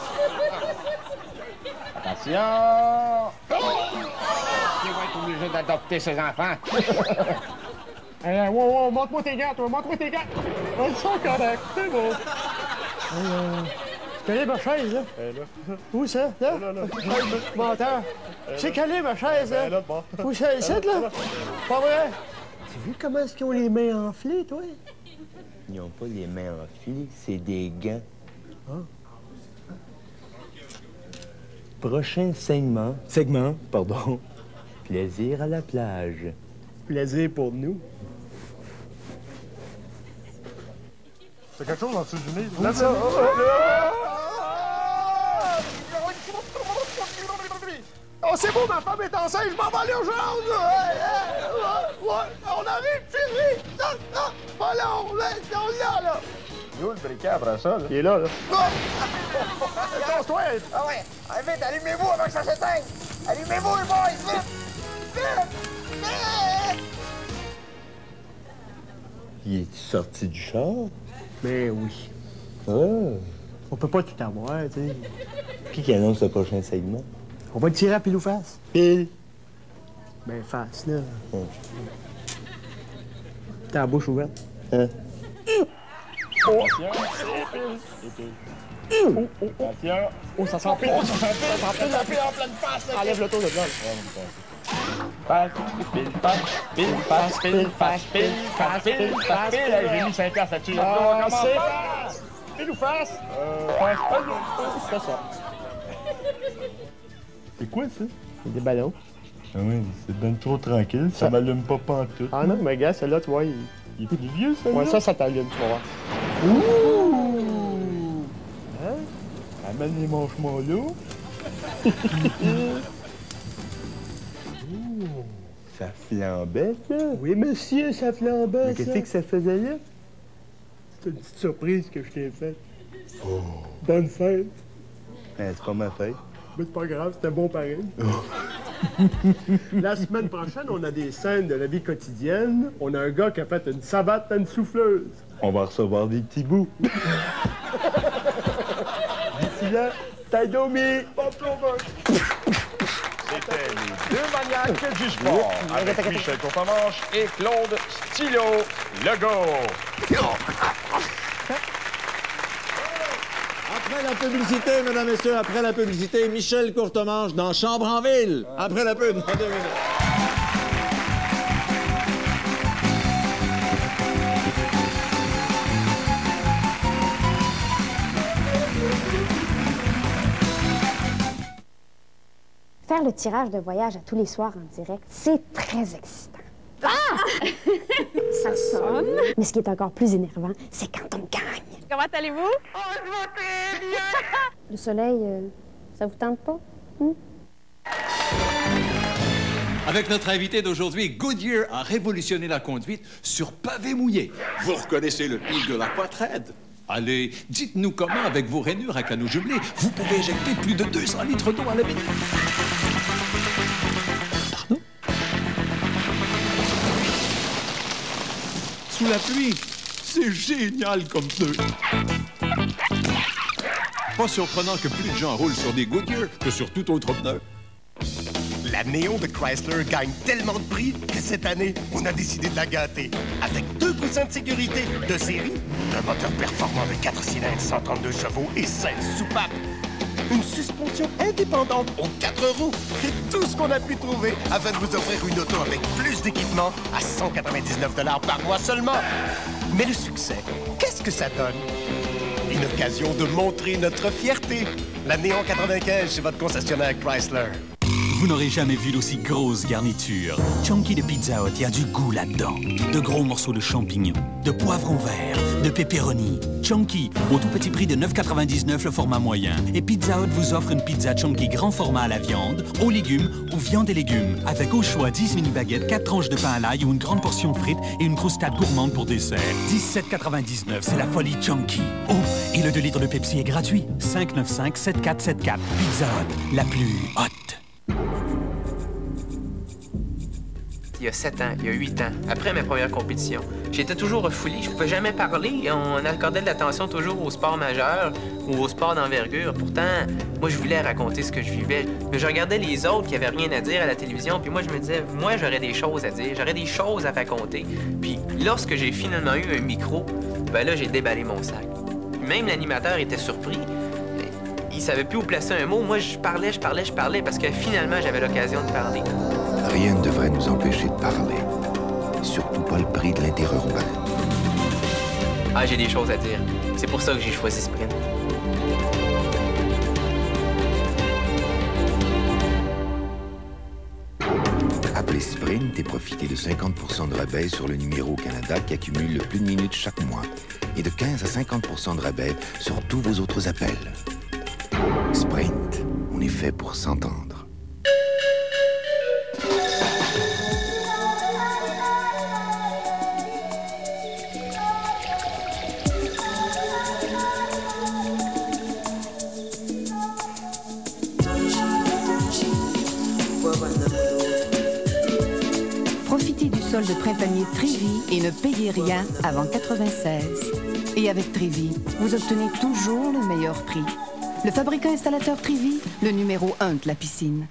Attention! Il va être obligé d'adopter ses enfants. Wow, montre-moi tes gants, toi, montre-moi tes gants. Ils sont corrects, c'est beau. C'est calé ma chaise, là? Où ça? Là? Menteur. C'est calé ma chaise, là? Où c'est? C'est là? Pas vrai? Tu vu comment est-ce qu'ils ont les mains enflées, toi? Ils n'ont pas les mains enflées, c'est des gants. Ah. Prochain segment, pardon. Plaisir à la plage. Plaisir pour nous. C'est quelque chose en dessous du nez. Là, ça. Oh, c'est beau, ma femme est enceinte, je m'en vais aller aux urgences! On arrive, chérie! Pas là, on est là! Il est où le briquet après ça, là? Il est là. Casse-toi! Ah ouais! Allez, vite, allumez-vous avant que ça s'éteigne! Allumez-vous, les boys! Vite! Il est sorti du char? Ben oui. Ah! On peut pas tout avoir, tu sais. Qui annonce le prochain segment? On va le tirer à pile ou face? Pile. Ben face, là. T'as la bouche ouverte? Hein? Oh! Attention. Oh, ça sent pile! Ça sent pile en pleine face! Enlève l'auto de là. Face, pile, face, pile, face, pile, face, pile, face, pile, face, pile. J'ai mis 5 piastres là-dessus. C'est face! Pile ou face? C'est ça. C'est quoi ça? C'est des ballons. Ah oui, c'est ben trop tranquille, ça m'allume pas pantoute. Ah non, mais gars, celle-là, tu vois, il est plus vieux, ça. Ouais, ça t'allume, tu vas voir. Ouh! Hein? Amène les marshmallows. Ça flambait, ça? Oui, monsieur, ça flambait, mais qu'est-ce que ça faisait là? C'est une petite surprise que je t'ai faite. Oh! Bonne fête. C'est pas ma fête. Mais c'est pas grave, c'était bon pareil. La semaine prochaine, on a des scènes de la vie quotidienne. On a un gars qui a fait une savate à une souffleuse. On va recevoir des petits bouts. D'ici là, Taidomi! C'était les deux maniaques du sport, avec Michel Courtemanche et Claude Stylo Legault. Après la publicité, mesdames et messieurs, après la publicité, Michel Courtemanche dans Chambre en ville. Après la pub, dans 2 minutes. Faire le tirage de voyage à tous les soirs en direct, c'est très excitant. Ah! Ça sonne. Mais ce qui est encore plus énervant, c'est quand on gagne. Comment allez-vous? Oh, je vais très bien! Le soleil, ça vous tente pas? Avec notre invité d'aujourd'hui, Goodyear a révolutionné la conduite sur pavé mouillé. Vous reconnaissez le pic de l'Aquatred? Allez, dites-nous comment, avec vos rainures à canaux jumelés, vous pouvez éjecter plus de 200 litres d'eau à la minute. Pardon? Sous la pluie, c'est génial comme pneu. Pas surprenant que plus de gens roulent sur des Goodyear que sur tout autre pneu. La Néon de Chrysler gagne tellement de prix que cette année, on a décidé de la gâter. Avec 2 coussins de sécurité de série, un moteur performant de 4 cylindres, 132 chevaux et 16 soupapes, une suspension indépendante aux 4 roues et tout ce qu'on a pu trouver afin de vous offrir une auto avec plus d'équipement à 199 $ par mois seulement. Mais le succès, qu'est-ce que ça donne? Une occasion de montrer notre fierté. La Néon 95 chez votre concessionnaire Chrysler. Vous n'aurez jamais vu d'aussi grosse garniture. Chunky de Pizza Hut, il y a du goût là-dedans. De gros morceaux de champignons, de poivrons verts, de pepperoni. Chunky, au tout petit prix de 9,99 le format moyen. Et Pizza Hut vous offre une pizza Chunky grand format à la viande, aux légumes ou viande et légumes. Avec au choix 10 mini-baguettes, 4 tranches de pain à l'ail ou une grande portion de frites et une croustade gourmande pour dessert. 17,99, c'est la folie Chunky. Oh, et le 2 litres de Pepsi est gratuit. 595-7474. Pizza Hut, la plus hot. Il y a 7 ans, il y a 8 ans, après mes premières compétitions. J'étais toujours refoulé, je pouvais jamais parler et on accordait de l'attention toujours au sport majeur ou au sport d'envergure. Pourtant, moi, je voulais raconter ce que je vivais. Mais je regardais les autres qui avaient rien à dire à la télévision, puis moi, je me disais, moi, j'aurais des choses à dire, j'aurais des choses à raconter. Puis lorsque j'ai finalement eu un micro, ben là, j'ai déballé mon sac. Même l'animateur était surpris. Il savait plus où placer un mot. Moi, je parlais parce que finalement, j'avais l'occasion de parler. Rien ne devrait nous empêcher de parler. Surtout pas le prix de l'interurbain. Ah, j'ai des choses à dire. C'est pour ça que j'ai choisi Sprint. Appelez Sprint et profitez de 50% de rabais sur le numéro Canada qui accumule le plus de minutes chaque mois et de 15 à 50% de rabais sur tous vos autres appels. Sprint, on est fait pour s'entendre. Profitez du solde printanier Trévis et ne payez rien avant 96. Et avec Trévis, vous obtenez toujours le meilleur prix. Le fabricant installateur Trévis, le numéro 1 de la piscine.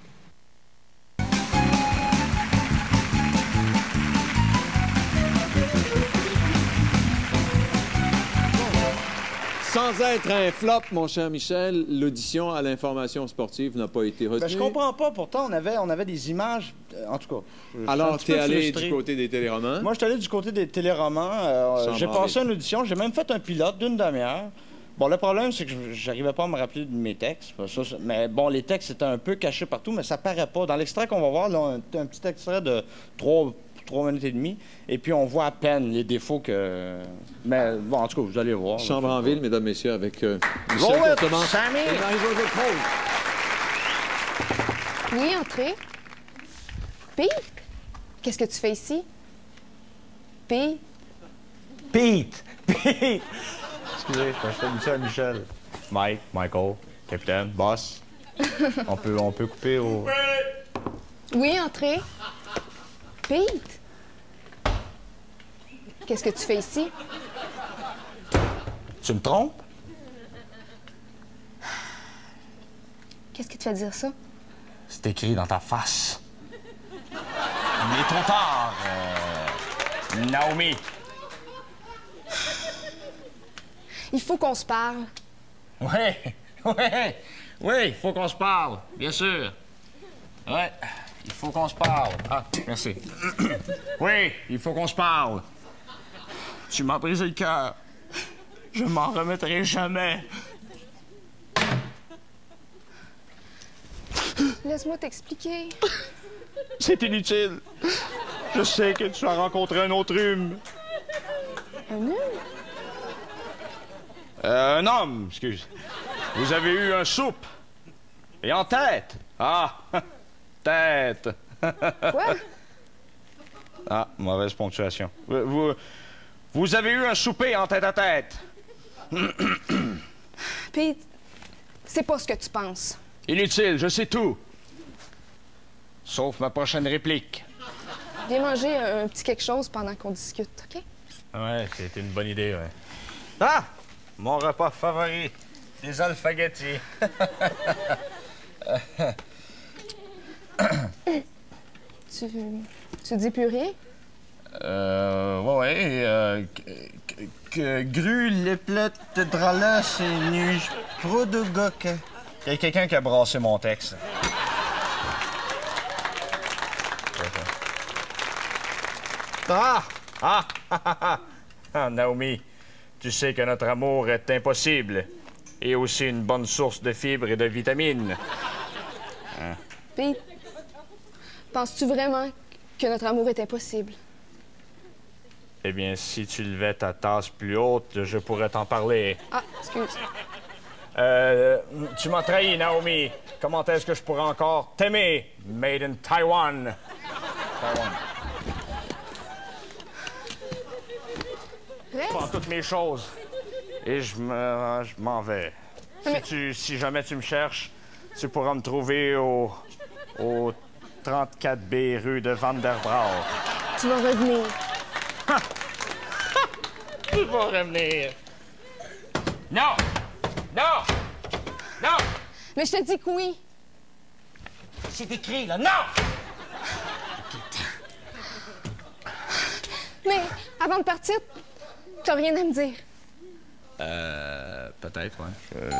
Sans être un flop, mon cher Michel, l'audition à l'information sportive n'a pas été retenue. Ben, je comprends pas. Pourtant, on avait des images. En tout cas. Alors, tu es allé du côté des téléromans? Moi, je suis allé du côté des téléromans. J'ai passé une audition. J'ai même fait un pilote d'une demi-heure. Bon, le problème, c'est que j'arrivais pas à me rappeler de mes textes. Mais bon, les textes étaient un peu cachés partout, mais ça paraît pas. Dans l'extrait qu'on va voir, là, un petit extrait de 3 minutes et demie, et puis on voit à peine les défauts que... Mais bon, en tout cas, vous allez voir. Chambre en ville, mesdames, messieurs, avec Michel Courtemanche Sammy! et Marie-Josée Crowe. Oui, entrez. Pete, qu'est-ce que tu fais ici? Pete? Pete! Pete! Excusez, je fais ça à Michel. Mike, Michael, capitaine, boss. on peut couper au... Oui, entrez. Pete? Qu'est-ce que tu fais ici? Tu me trompes? Qu'est-ce qui te fait dire ça? C'est écrit dans ta face. Il est trop tard, Naomi. Il faut qu'on se parle. Oui, il faut qu'on se parle, bien sûr. Ouais, il faut qu'on se parle. Ah, merci. Oui, il faut qu'on se parle. Tu m'as brisé le cœur. Je m'en remettrai jamais. Laisse-moi t'expliquer. C'est inutile. Je sais que tu as rencontré un autre hume. Un hume? Un homme, excuse. Vous avez eu un soupe. Et en tête. Ah, tête. Quoi? Ah, mauvaise ponctuation. Vous avez eu un souper en tête à tête. Pete, c'est pas ce que tu penses. Inutile, je sais tout. Sauf ma prochaine réplique. Viens manger un petit quelque chose pendant qu'on discute, OK? Ouais, c'était une bonne idée, ouais. Ah! Mon repas favori, les alphagetti. Tu dis plus rien? Gru, leplet, dralas et nuge, prodogoc. Il y a quelqu'un qui a brassé mon texte. Ah, Naomi, tu sais que notre amour est impossible et aussi une bonne source de fibres et de vitamines. Hein? Pete, penses-tu vraiment que notre amour est impossible? Eh bien, si tu levais ta tasse plus haute, je pourrais t'en parler. Ah, excuse. Tu m'as trahi, Naomi. Comment est-ce que je pourrais encore t'aimer? Made in Taiwan. Je prends toutes mes choses et je m'en vais. Mais... Si jamais tu me cherches, tu pourras me trouver au 34B rue de Vanderbrau. Tu vas revenir. Tu vas revenir. Non! Non! Non! Mais je te dis que oui. C'est écrit, là. Non! Mais avant de partir, t'as rien à me dire. Peut-être, ouais.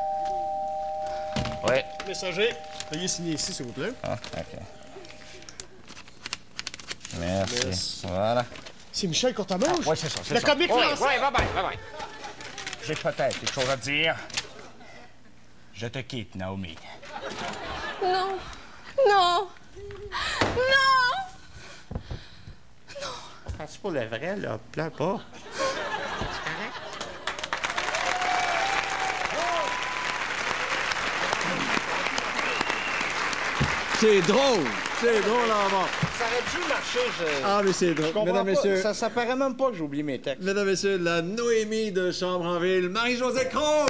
Ouais. Messager, veuillez signer ici, s'il vous plaît. Ah, OK. Merci. Yes. Voilà. C'est Michel Courtemanche? Oui, c'est ça, c'est le ça. comique français. Oui, bye-bye. J'ai peut-être quelque chose à te dire. Je te quitte, Naomi. Non. Non. Non. Ah, c'est pour le vrai, là. Pleure pas. C'est drôle! C'est drôle en mort. Ça aurait dû marcher, Ah, mais c'est drôle. Mesdames, messieurs... Ça paraît même pas que j'ai oublié mes textes. Mesdames, messieurs, la Noémie de Chambre en ville, Marie-Josée Crowe!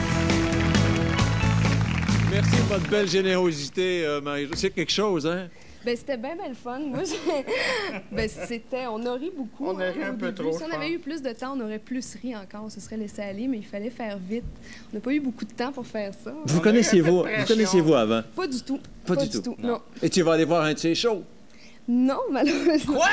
Merci de votre belle générosité, Marie-Josée. C'est quelque chose, hein? Ben, c'était bien le fun. Moi, on a ri beaucoup. On a ri un peu trop. Si on avait eu plus de temps, on aurait plus ri encore. On se serait laissé aller, mais il fallait faire vite. On n'a pas eu beaucoup de temps pour faire ça. Vous connaissiez-vous avant? Pas du tout. Pas du tout. Non. Et tu vas aller voir un de ces shows? Non, malheureusement. Quoi?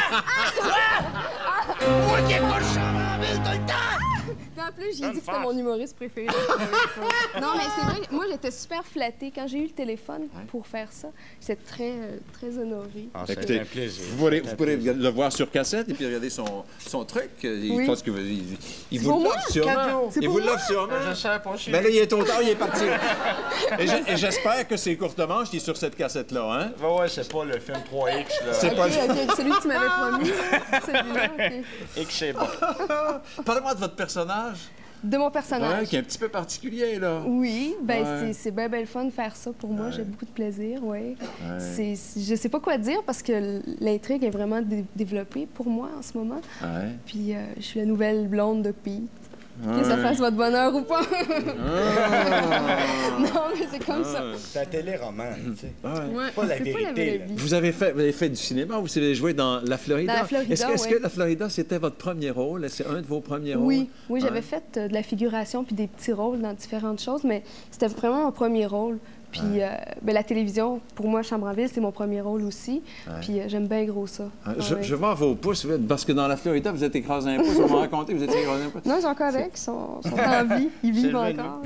Moi qui ai pas le Champ-en-Ville tout le temps! En plus, j'ai dit que c'était mon humoriste préféré. Non, mais c'est vrai, moi, j'étais super flattée. Quand j'ai eu le téléphone pour faire ça, j'étais très honorée. Ah, écoutez, un plaisir. Vous pourrez le voir sur cassette et puis regarder son truc. Je pense que il vous l'offre sûrement. Il vous l'offre sûrement. Je sais pas. Ben là, il est trop tard, il est parti. Et j'espère que c'est Courte Manche qui est sur cette cassette-là, hein? Ouais, c'est pas le film 3X, là. C'est pas celui que tu m'avais promis. Celui-là, X, c'est bon. Parlez-moi de votre personnage. De mon personnage. Ouais, qui est un petit peu particulier, là. Oui, ben c'est bien le fun de faire ça pour moi. J'ai beaucoup de plaisir, oui. Je sais pas quoi dire parce que l'intrigue est vraiment développée pour moi en ce moment. Puis je suis la nouvelle blonde de Pete. Que ça fasse votre bonheur ou pas. Non, mais c'est comme ça. C'est un téléroman, tu sais. Pas la vérité. Pas la vraie vie. Vous avez fait du cinéma, vous avez joué dans La Florida. Dans La Florida, Est-ce que La Florida, c'était votre premier rôle? C'est un de vos premiers rôles? Oui, j'avais fait de la figuration puis des petits rôles dans différentes choses, mais c'était vraiment mon premier rôle. Puis la télévision, pour moi, Chambre en Ville, c'est mon premier rôle aussi. Puis j'aime bien gros ça. Je vois vos pouces, parce que dans La Florida, vous êtes écrasé un pouce. On m'a raconté, vous étiez écrasé un pouce. Non, j'ai encore avec. Ils sont en vie. Ils vivent encore.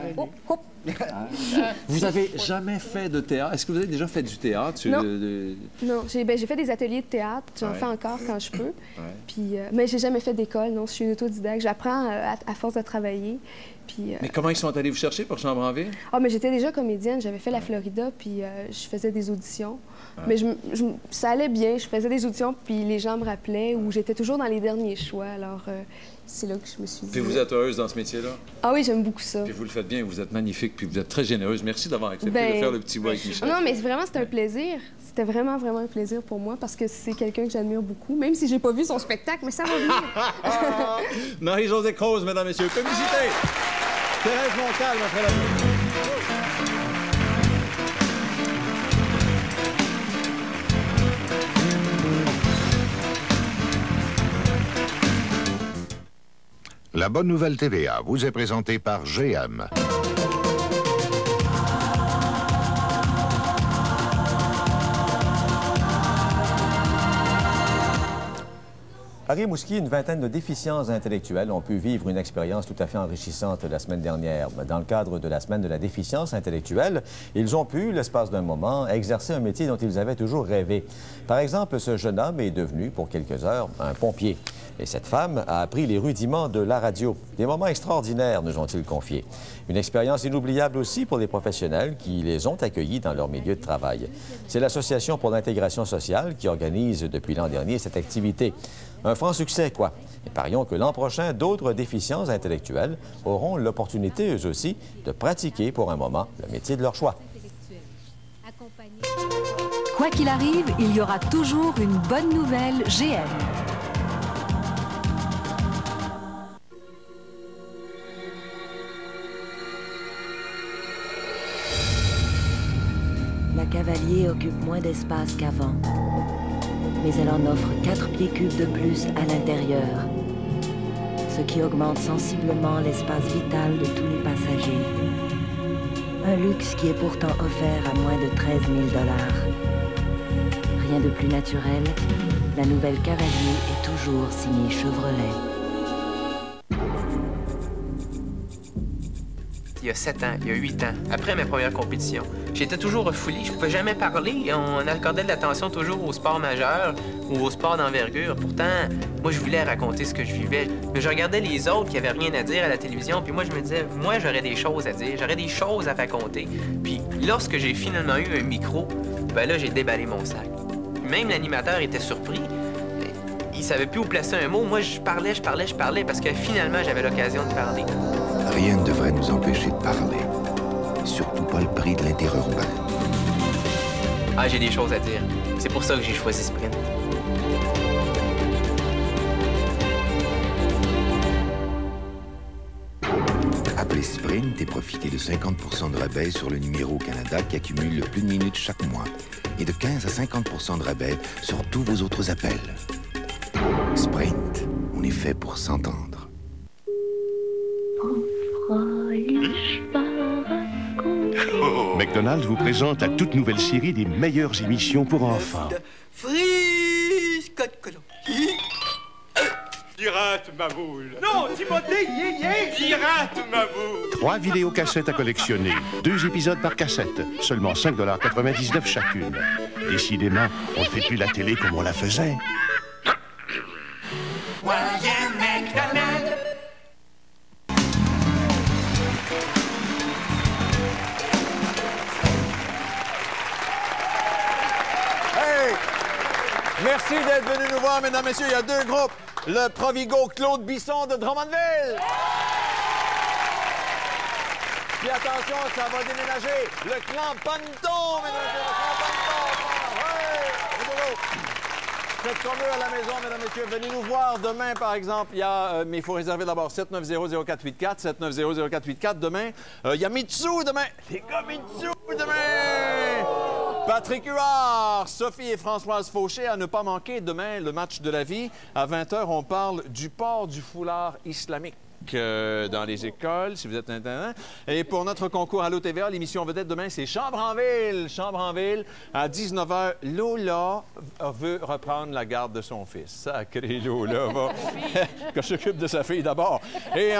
Vous avez jamais fait de théâtre? Est-ce que vous avez déjà fait du théâtre? Non, j'ai fait des ateliers de théâtre. J'en fais encore quand je peux. Puis, mais j'ai jamais fait d'école, non. Je suis une autodidacte. J'apprends à force de travailler. Puis, mais comment ils sont allés vous chercher pour Chambre en Ville? Ah, mais j'étais déjà comédienne. J'avais fait La Florida, puis je faisais des auditions. Mais ça allait bien. Je faisais des auditions, puis les gens me rappelaient, ou j'étais toujours dans les derniers choix. Alors, c'est là que je me suis dit... Puis vous êtes heureuse dans ce métier-là? Ah oui, j'aime beaucoup ça. Puis vous le faites bien, vous êtes magnifique, puis vous êtes très généreuse. Merci d'avoir accepté de faire le petit bout avec Michel. Non, mais vraiment, c'était un plaisir. C'était vraiment un plaisir pour moi, parce que c'est quelqu'un que j'admire beaucoup, même si j'ai pas vu son spectacle, mais ça va venir. Marie-Josée Croze, mesdames, messieurs. Publicité! Thérèse Montcalm après la musique. La bonne nouvelle TVA vous est présentée par GM. À Rimouski, une vingtaine de déficients intellectuels ont pu vivre une expérience tout à fait enrichissante la semaine dernière. Dans le cadre de la semaine de la déficience intellectuelle, ils ont pu, l'espace d'un moment, exercer un métier dont ils avaient toujours rêvé. Par exemple, ce jeune homme est devenu, pour quelques heures, un pompier. Et cette femme a appris les rudiments de la radio. Des moments extraordinaires, nous ont-ils confié. Une expérience inoubliable aussi pour les professionnels qui les ont accueillis dans leur milieu de travail. C'est l'Association pour l'intégration sociale qui organise depuis l'an dernier cette activité. Un franc succès, quoi. Et parions que l'an prochain, d'autres déficients intellectuels auront l'opportunité, eux aussi, de pratiquer pour un moment le métier de leur choix. Quoi qu'il arrive, il y aura toujours une bonne nouvelle GM. La Cavalier occupe moins d'espace qu'avant, mais elle en offre 4 pieds cubes de plus à l'intérieur, ce qui augmente sensiblement l'espace vital de tous les passagers. Un luxe qui est pourtant offert à moins de 13 000 $. Rien de plus naturel, la nouvelle Cavalier est toujours signée Chevrolet. Il y a 7 ans, il y a 8 ans, après mes premières compétitions. J'étais toujours refoulé, je pouvais jamais parler. On accordait de l'attention toujours au sport majeur ou au sport d'envergure. Pourtant, moi, je voulais raconter ce que je vivais. Mais je regardais les autres qui avaient rien à dire à la télévision, puis moi, je me disais, moi, j'aurais des choses à dire, j'aurais des choses à raconter. Puis lorsque j'ai finalement eu un micro, ben là, j'ai déballé mon sac. Même l'animateur était surpris. Il savait plus où placer un mot. Moi, je parlais, parce que finalement, j'avais l'occasion de parler. Rien ne devrait nous empêcher de parler. Surtout pas le prix de l'interurbain. Ah, j'ai des choses à dire. C'est pour ça que j'ai choisi Sprint. Appelez Sprint. Sprint et profitez de 50% de rabais sur le numéro Canada qui accumule le plus de minutes chaque mois et de 15 à 50% de rabais sur tous vos autres appels. Sprint, on est fait pour s'entendre. McDonald's vous présente la toute nouvelle série des meilleures émissions pour enfants. Pirate ma boule. Non, Timothée, pirate ma boule. 3 vidéocassettes à collectionner, 2 épisodes par cassette, seulement 5,99 chacune. Décidément, on ne fait plus la télé comme on la faisait. Hey! Merci d'être venus nous voir, mesdames, messieurs. Il y a 2 groupes. Le Provigo Claude Bisson de Drummondville. Puis attention, ça va déménager. Le clan Panton, mesdames, messieurs. Le clan Panton. Ouais! Faites comme eux à la maison, mesdames, messieurs. Venez nous voir demain, par exemple. Il y a, mais il faut réserver d'abord 790-0484. 790-0484. Demain, il y a Mitsu demain. Les gars, Mitsu demain. Patrick Huard, Sophie et Françoise Fauché à ne pas manquer demain le match de la vie. À 20h, on parle du port du foulard islamique dans les écoles, si vous êtes intendant. Et pour notre concours Allo TVA, l'émission vedette demain, c'est Chambre en ville. Chambre en ville, à 19h, Lola veut reprendre la garde de son fils. Sacré Lola, va. Que s'occupe de sa fille d'abord. Et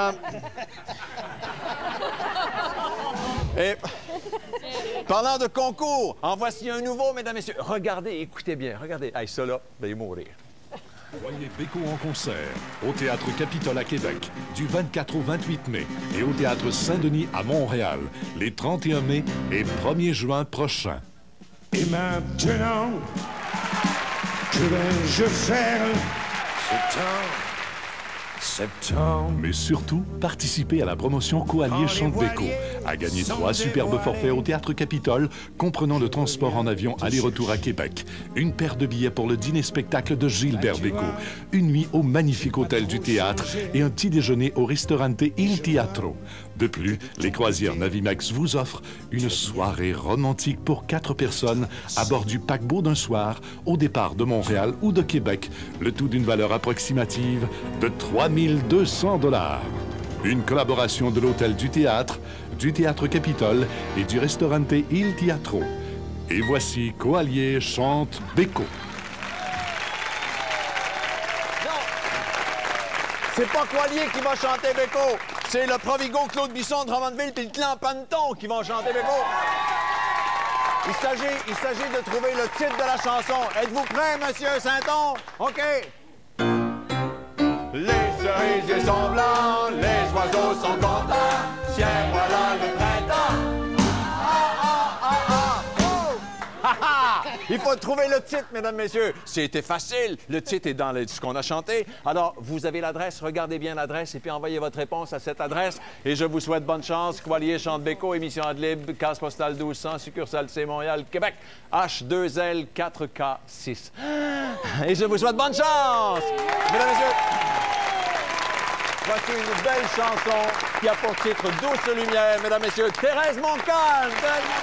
parlant de concours, en voici un nouveau, mesdames, messieurs. Regardez, écoutez bien, regardez. Hey, ça là, va y mourir. Voyez Béco en concert au Théâtre Capitole à Québec du 24 au 28 mai et au Théâtre Saint-Denis à Montréal les 31 mai et 1er juin prochains. Et maintenant, que vais-je faire? Septembre. Mais surtout, participez à la promotion Coallier Chante Béco. À gagner 3 superbes forfaits au Théâtre Capitole, comprenant le transport en avion aller-retour à Québec, une paire de billets pour le dîner-spectacle de Gilbert Béco, une nuit au magnifique hôtel du théâtre et un petit déjeuner au restaurante Il Teatro. De plus, les croisières Navimax vous offrent une soirée romantique pour 4 personnes à bord du paquebot d'un soir au départ de Montréal ou de Québec, le tout d'une valeur approximative de 3 200 $. Une collaboration de l'Hôtel du Théâtre Capitole et du restaurante Il Teatro. Et voici Coallier chante Béco. C'est pas Coallier qui va chanter Béco, c'est le Provigo Claude Bisson de Drummondville puis le clan Panton qui vont chanter Béco. Il s'agit de trouver le titre de la chanson. Êtes-vous prêts, Monsieur Sainton? OK. Les cerisiers sont blancs, les oiseaux sont contents. Tiens, voilà le printemps. Il faut trouver le titre, mesdames, messieurs. C'était facile. Le titre est dans ce qu'on a chanté. Alors, vous avez l'adresse. Regardez bien l'adresse et puis envoyez votre réponse à cette adresse. Et je vous souhaite bonne chance. Coallier chante Béco, émission Adlib, case postale 1200, succursale C, Montréal, Québec, H2L 4K6. Et je vous souhaite bonne chance. Mesdames, messieurs, voici une belle chanson qui a pour titre Douce Lumière. Mesdames, messieurs, Thérèse Montcalm.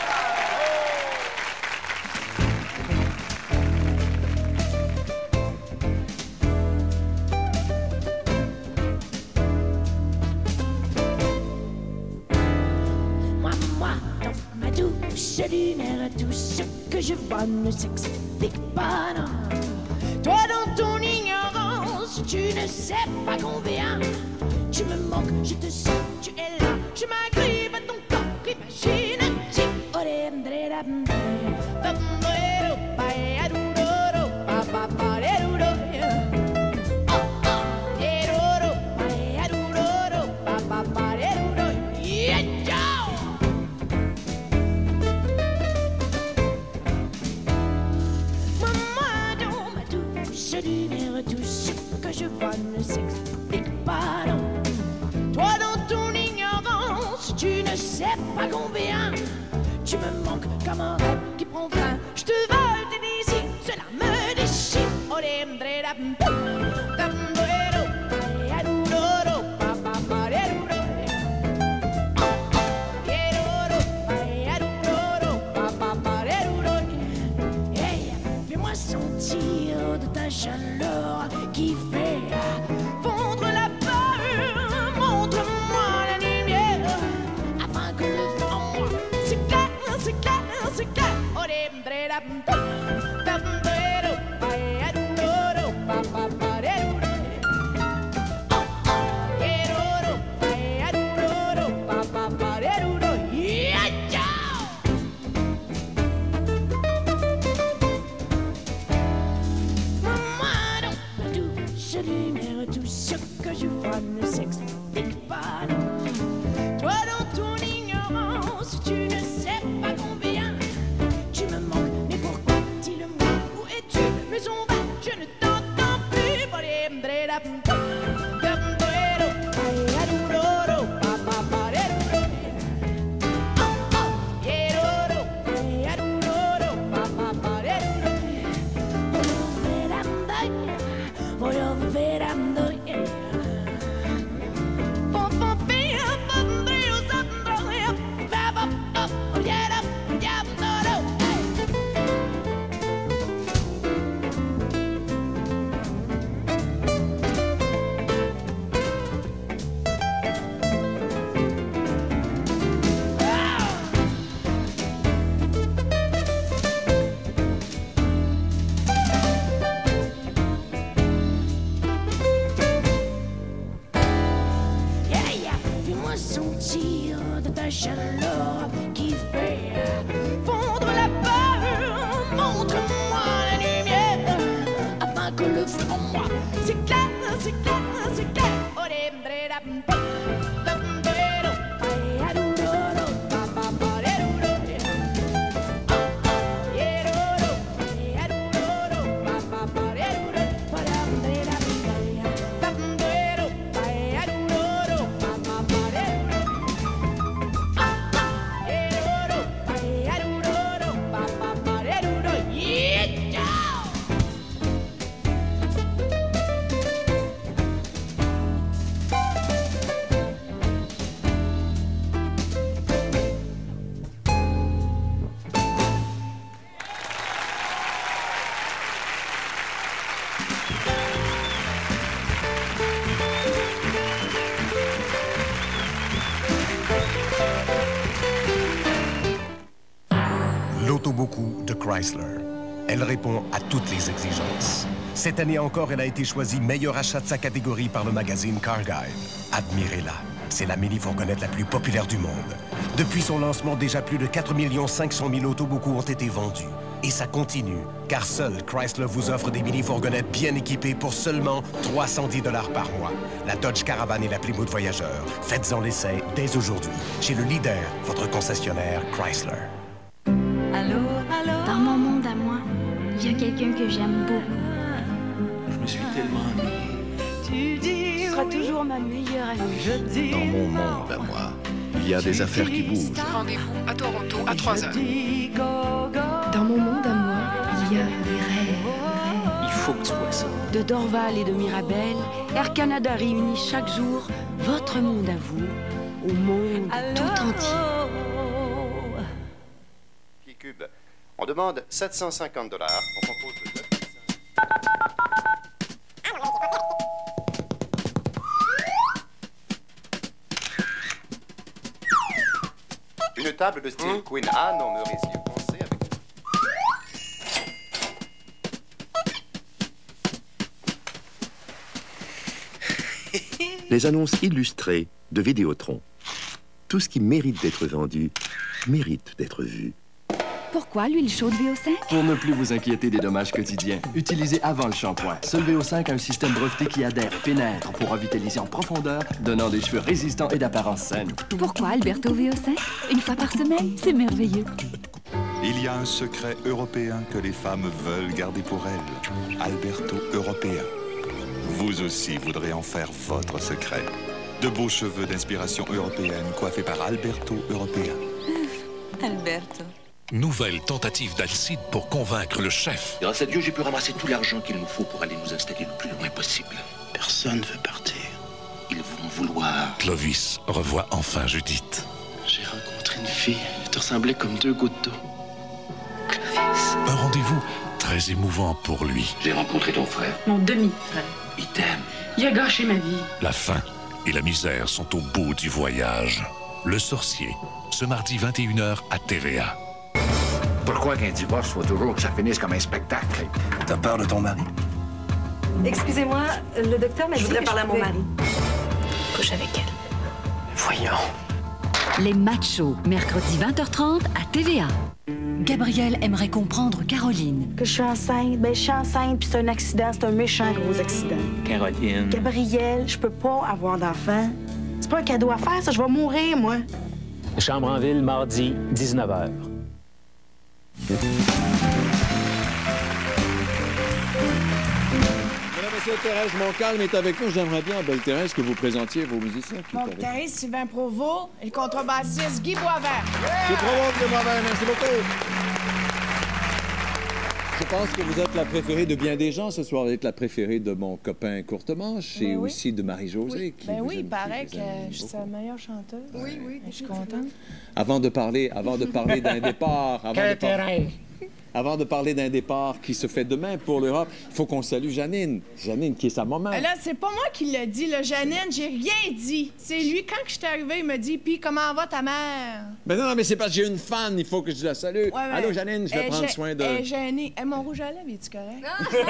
Douce lumière, tout ce que je vois ne s'explique pas, non. Toi, dans ton ignorance, tu ne sais pas combien tu me manques, je te sens, tu es là. Je m'agrippe à ton corps imaginatif. Tout ce que je vois ne s'explique pas, non. Toi, dans ton ignorance, tu ne sais pas combien tu me manques comme un rêve qui prend fin. Je te vole tes désirs, cela me déchire. Toi dans ton ignorance, tu ne sais pas combien tu me manques. Mais pourquoi? Dis-le-moi, où es-tu? Mais on va, je ne t'entends plus. Sentir de ta chaleur qui fait fondre la peur. Montre-moi la lumière afin que le feu en moi s'éclaire, s'éclaire, s'éclaire. L'auto beaucoup de Chrysler. Elle répond à toutes les exigences. Cette année encore, elle a été choisie meilleur achat de sa catégorie par le magazine Car Guide. Admirez-la. C'est la mini-fourgonnette la plus populaire du monde. Depuis son lancement, déjà plus de 4 500 000 autos beaucoup ont été vendues. Et ça continue, car seul Chrysler vous offre des mini-fourgonnettes bien équipées pour seulement 310 $ par mois. La Dodge Caravan et la Plymouth Voyageur. Faites-en l'essai dès aujourd'hui, chez le leader, votre concessionnaire Chrysler. Allô, allô? Dans mon monde à moi, il y a quelqu'un que j'aime beaucoup. Je me suis tellement ennuyé. Tu seras toujours ma meilleure amie. Dans mon monde à moi, il y a des affaires qui bougent. Rendez-vous à Toronto à 3 heures. Dans mon monde à moi, il y a des rêves. Il faut que tu vois ça. De Dorval et de Mirabel, Air Canada réunit chaque jour votre monde à vous, au monde tout entier. Cube. On demande 750 $. On compose de... Une table de style Queen Anne en merisier foncé avec... Les annonces illustrées de Vidéotron. Tout ce qui mérite d'être vendu mérite d'être vu. Pourquoi l'huile chaude VO5? Pour ne plus vous inquiéter des dommages quotidiens, utilisez avant le shampoing. Seul VO5 a un système breveté qui adhère et pénètre pour revitaliser en profondeur, donnant des cheveux résistants et d'apparence saine. Pourquoi Alberto VO5? Une fois par semaine, c'est merveilleux. Il y a un secret européen que les femmes veulent garder pour elles. Alberto Européen. Vous aussi voudrez en faire votre secret. De beaux cheveux d'inspiration européenne coiffés par Alberto Européen. Alberto. Nouvelle tentative d'Alcide pour convaincre le chef. Grâce à Dieu, j'ai pu ramasser tout l'argent qu'il nous faut pour aller nous installer le plus loin possible. Personne ne veut partir. Ils vont en vouloir. Clovis revoit enfin Judith. J'ai rencontré une fille. Elle te ressemblait comme 2 gouttes d'eau. Clovis. Un rendez-vous très émouvant pour lui. J'ai rencontré ton frère. Mon demi-frère. Il t'aime. Il a gâché ma vie. La faim et la misère sont au bout du voyage. Le sorcier, ce mardi 21h à TVA. Pourquoi qu'un divorce faut toujours que ça finisse comme un spectacle? T'as peur de ton mari? Excusez-moi, le docteur m'a dit que je voudrais parler à mon mari. Couche avec elle. Voyons. Les machos, mercredi 20h30 à TVA. Gabrielle aimerait comprendre Caroline. Que je suis enceinte? Ben, je suis enceinte, puis c'est un accident, c'est un méchant gros accident. Caroline. Gabrielle, je peux pas avoir d'enfant. C'est pas un cadeau à faire, ça. Je vais mourir, moi. Chambre en ville, mardi, 19h. Monsieur Thérèse Montcalm est avec nous. J'aimerais bien, belle Thérèse, que vous présentiez vos musiciens. Thérèse, Sylvain Provost et le contrebassiste Guy Boisvert. Guy Provost, Guy Boisvert, merci beaucoup. Je pense que vous êtes la préférée de bien des gens ce soir. Vous êtes la préférée de mon copain Courtemanche et aussi de Marie-Josée. Oui. Ben oui, il paraît que je suis sa meilleure chanteuse. Oui, oui. Je suis contente. Avant de parler d'un départ... Avant de parler d'un départ qui se fait demain pour l'Europe, il faut qu'on salue Janine. Janine, qui est sa maman. Là, c'est pas moi qui l'ai dit, là, Janine. J'ai rien dit. C'est lui, quand je suis arrivée, il m'a dit « Puis, comment va ta mère? » Ben non, mais c'est parce que j'ai une fan. Il faut que je la salue. Ouais, Allô, Janine, je vais prendre soin de... Elle est gênée. Mon rouge à lèvres, est-tu correct?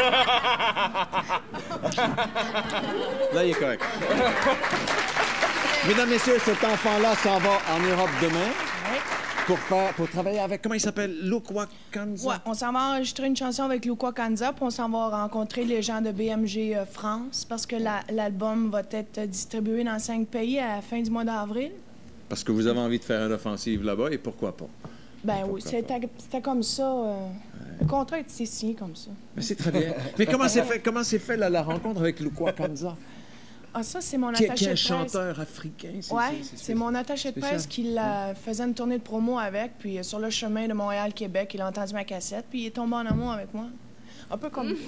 Là, il est correct. Mesdames, Messieurs, cet enfant-là s'en va en Europe demain. Oui. Pour travailler avec, comment il s'appelle, Lukwa Kanza? Ouais, on s'en va enregistrer une chanson avec Lukwa Kanza, puis on s'en va rencontrer les gens de BMG France, parce que l'album va être distribué dans 5 pays à la fin du mois d'avril. Parce que vous avez envie de faire une offensive là-bas, et pourquoi pas? Ben oui, c'était comme ça. Le contrat est signé comme ça. Mais c'est très bien. Mais comment s'est fait la rencontre avec Lukwa Kanza? Ah, ça, c'est mon attaché de presse. Qui est un chanteur africain. Oui, c'est mon attaché de presse qui faisait une tournée de promo avec. Puis sur le chemin de Montréal-Québec, il a entendu ma cassette. Puis il est tombé en amour avec moi. Un peu comme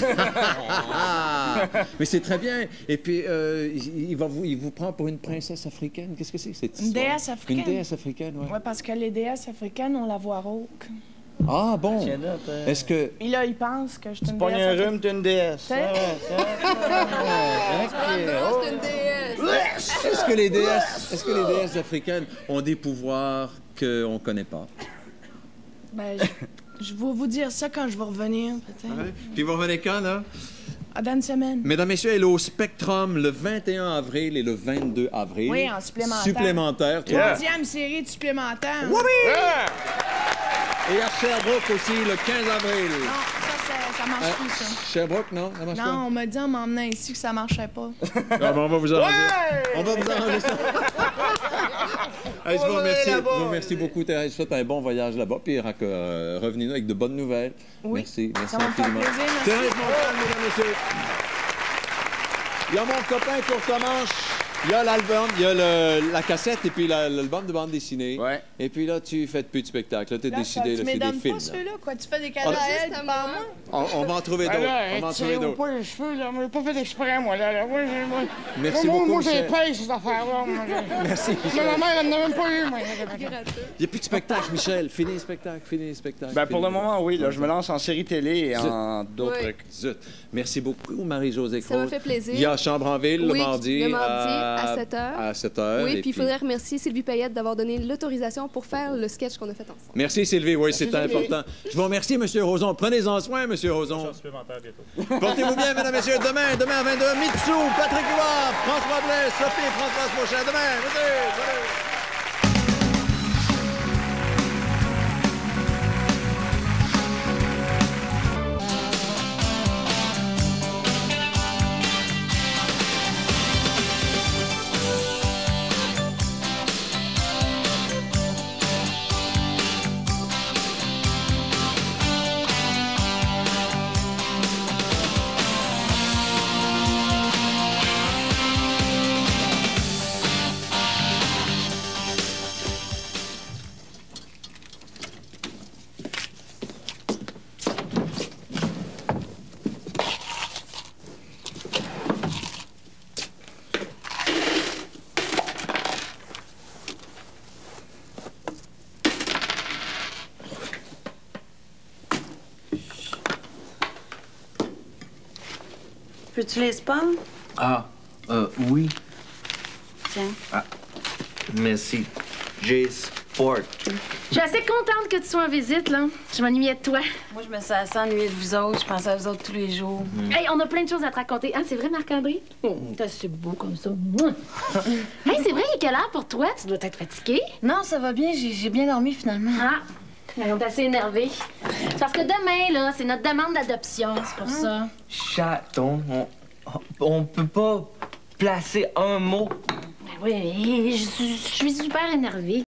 Mais c'est très bien. Et puis, il vous prend pour une princesse africaine. Qu'est-ce que c'est, cette histoire? Une déesse africaine. Une déesse africaine, oui. Oui, parce que les déesses africaines ont la voix rauque. Ah, bon. Est-ce que... Et là, il pense que je suis une déesse. Tu pognes un rhume, t'es une déesse. Est-ce que les déesses africaines ont des pouvoirs qu'on ne connaît pas? Ben, je vais vous dire ça quand je vais revenir, peut-être. Ouais. Puis vous revenez quand, là? Dans une semaine. Mesdames, Messieurs, elle est au Spectrum le 21 avril et le 22 avril. Oui, en supplémentaire. Supplémentaire. Troisième série de supplémentaire. Oui! Et à Sherbrooke aussi, le 15 avril. Non, ça marche plus, ça. Sherbrooke, non? Ça marche pas? Non, on m'a dit en m'emmenant ici que ça marchait pas. Ah, bon, on va vous arranger. On va vous arranger ça. Allez, je vous remercie beaucoup, Thérèse. Faites un bon voyage là-bas, puis revenez-nous avec de bonnes nouvelles. Oui. Merci Ça va me faire plaisir, merci. Thérèse Montcalm, mesdames et messieurs. Il y a mon copain Courtemanche. Il y a l'album, il y a la cassette et puis l'album de bande dessinée. Ouais. Et puis là, tu fais plus de spectacle. Là, tu as décidé, tu c'est des films. pas ceux-là, quoi. Tu fais des cadeaux à elle, pas moi. On va en trouver d'autres. On va en trouver d'autres. Pas les cheveux, là. Moi, j'ai pas fait exprès, moi, là. Merci beaucoup, Moi, Michel. j'ai payé ces affaires-là. Merci, Michel. Mais ma mère, elle n'a même pas eu, moi. Il n'y a plus de spectacle, Michel. Fini les spectacles, Ben, pour le moment, oui. Là, je me lance en série télé et en d'autres trucs. Zut. Merci beaucoup, Marie-Josée Croix. Ça m'a fait plaisir. Il y a Chambre en ville le mardi. Le mardi à 7h. À 7h. Oui, puis il faudrait remercier Sylvie Payette d'avoir donné l'autorisation pour faire le sketch qu'on a fait ensemble. Merci, Sylvie. Oui, c'est important. Je vous remercie, M. Roson. Prenez-en soin, M. Roson. Portez-vous bien, mesdames et messieurs. Demain à 22h, Mitsou, Patrick Huard, François Blais, Sophie et François Fauchet. Demain. Salut. Veux-tu les pommes? Oui. Tiens. Ah, merci. J'ai sport. Je suis assez contente que tu sois en visite, là. Je m'ennuyais de toi. Moi, je me suis assez ennuyée de vous autres. Je pensais à vous autres tous les jours. Hey, on a plein de choses à te raconter. Hein, c'est vrai, Marc-André? T'es assez beau comme ça. Hey, c'est vrai, il est quelle heure pour toi? Tu dois être fatigué. Non, ça va bien. J'ai bien dormi, finalement. Ah, on est assez énervés. C'est parce que demain, là, c'est notre demande d'adoption. C'est pour ça. Chaton, on peut pas placer un mot. Ben Oui, je suis super énervée.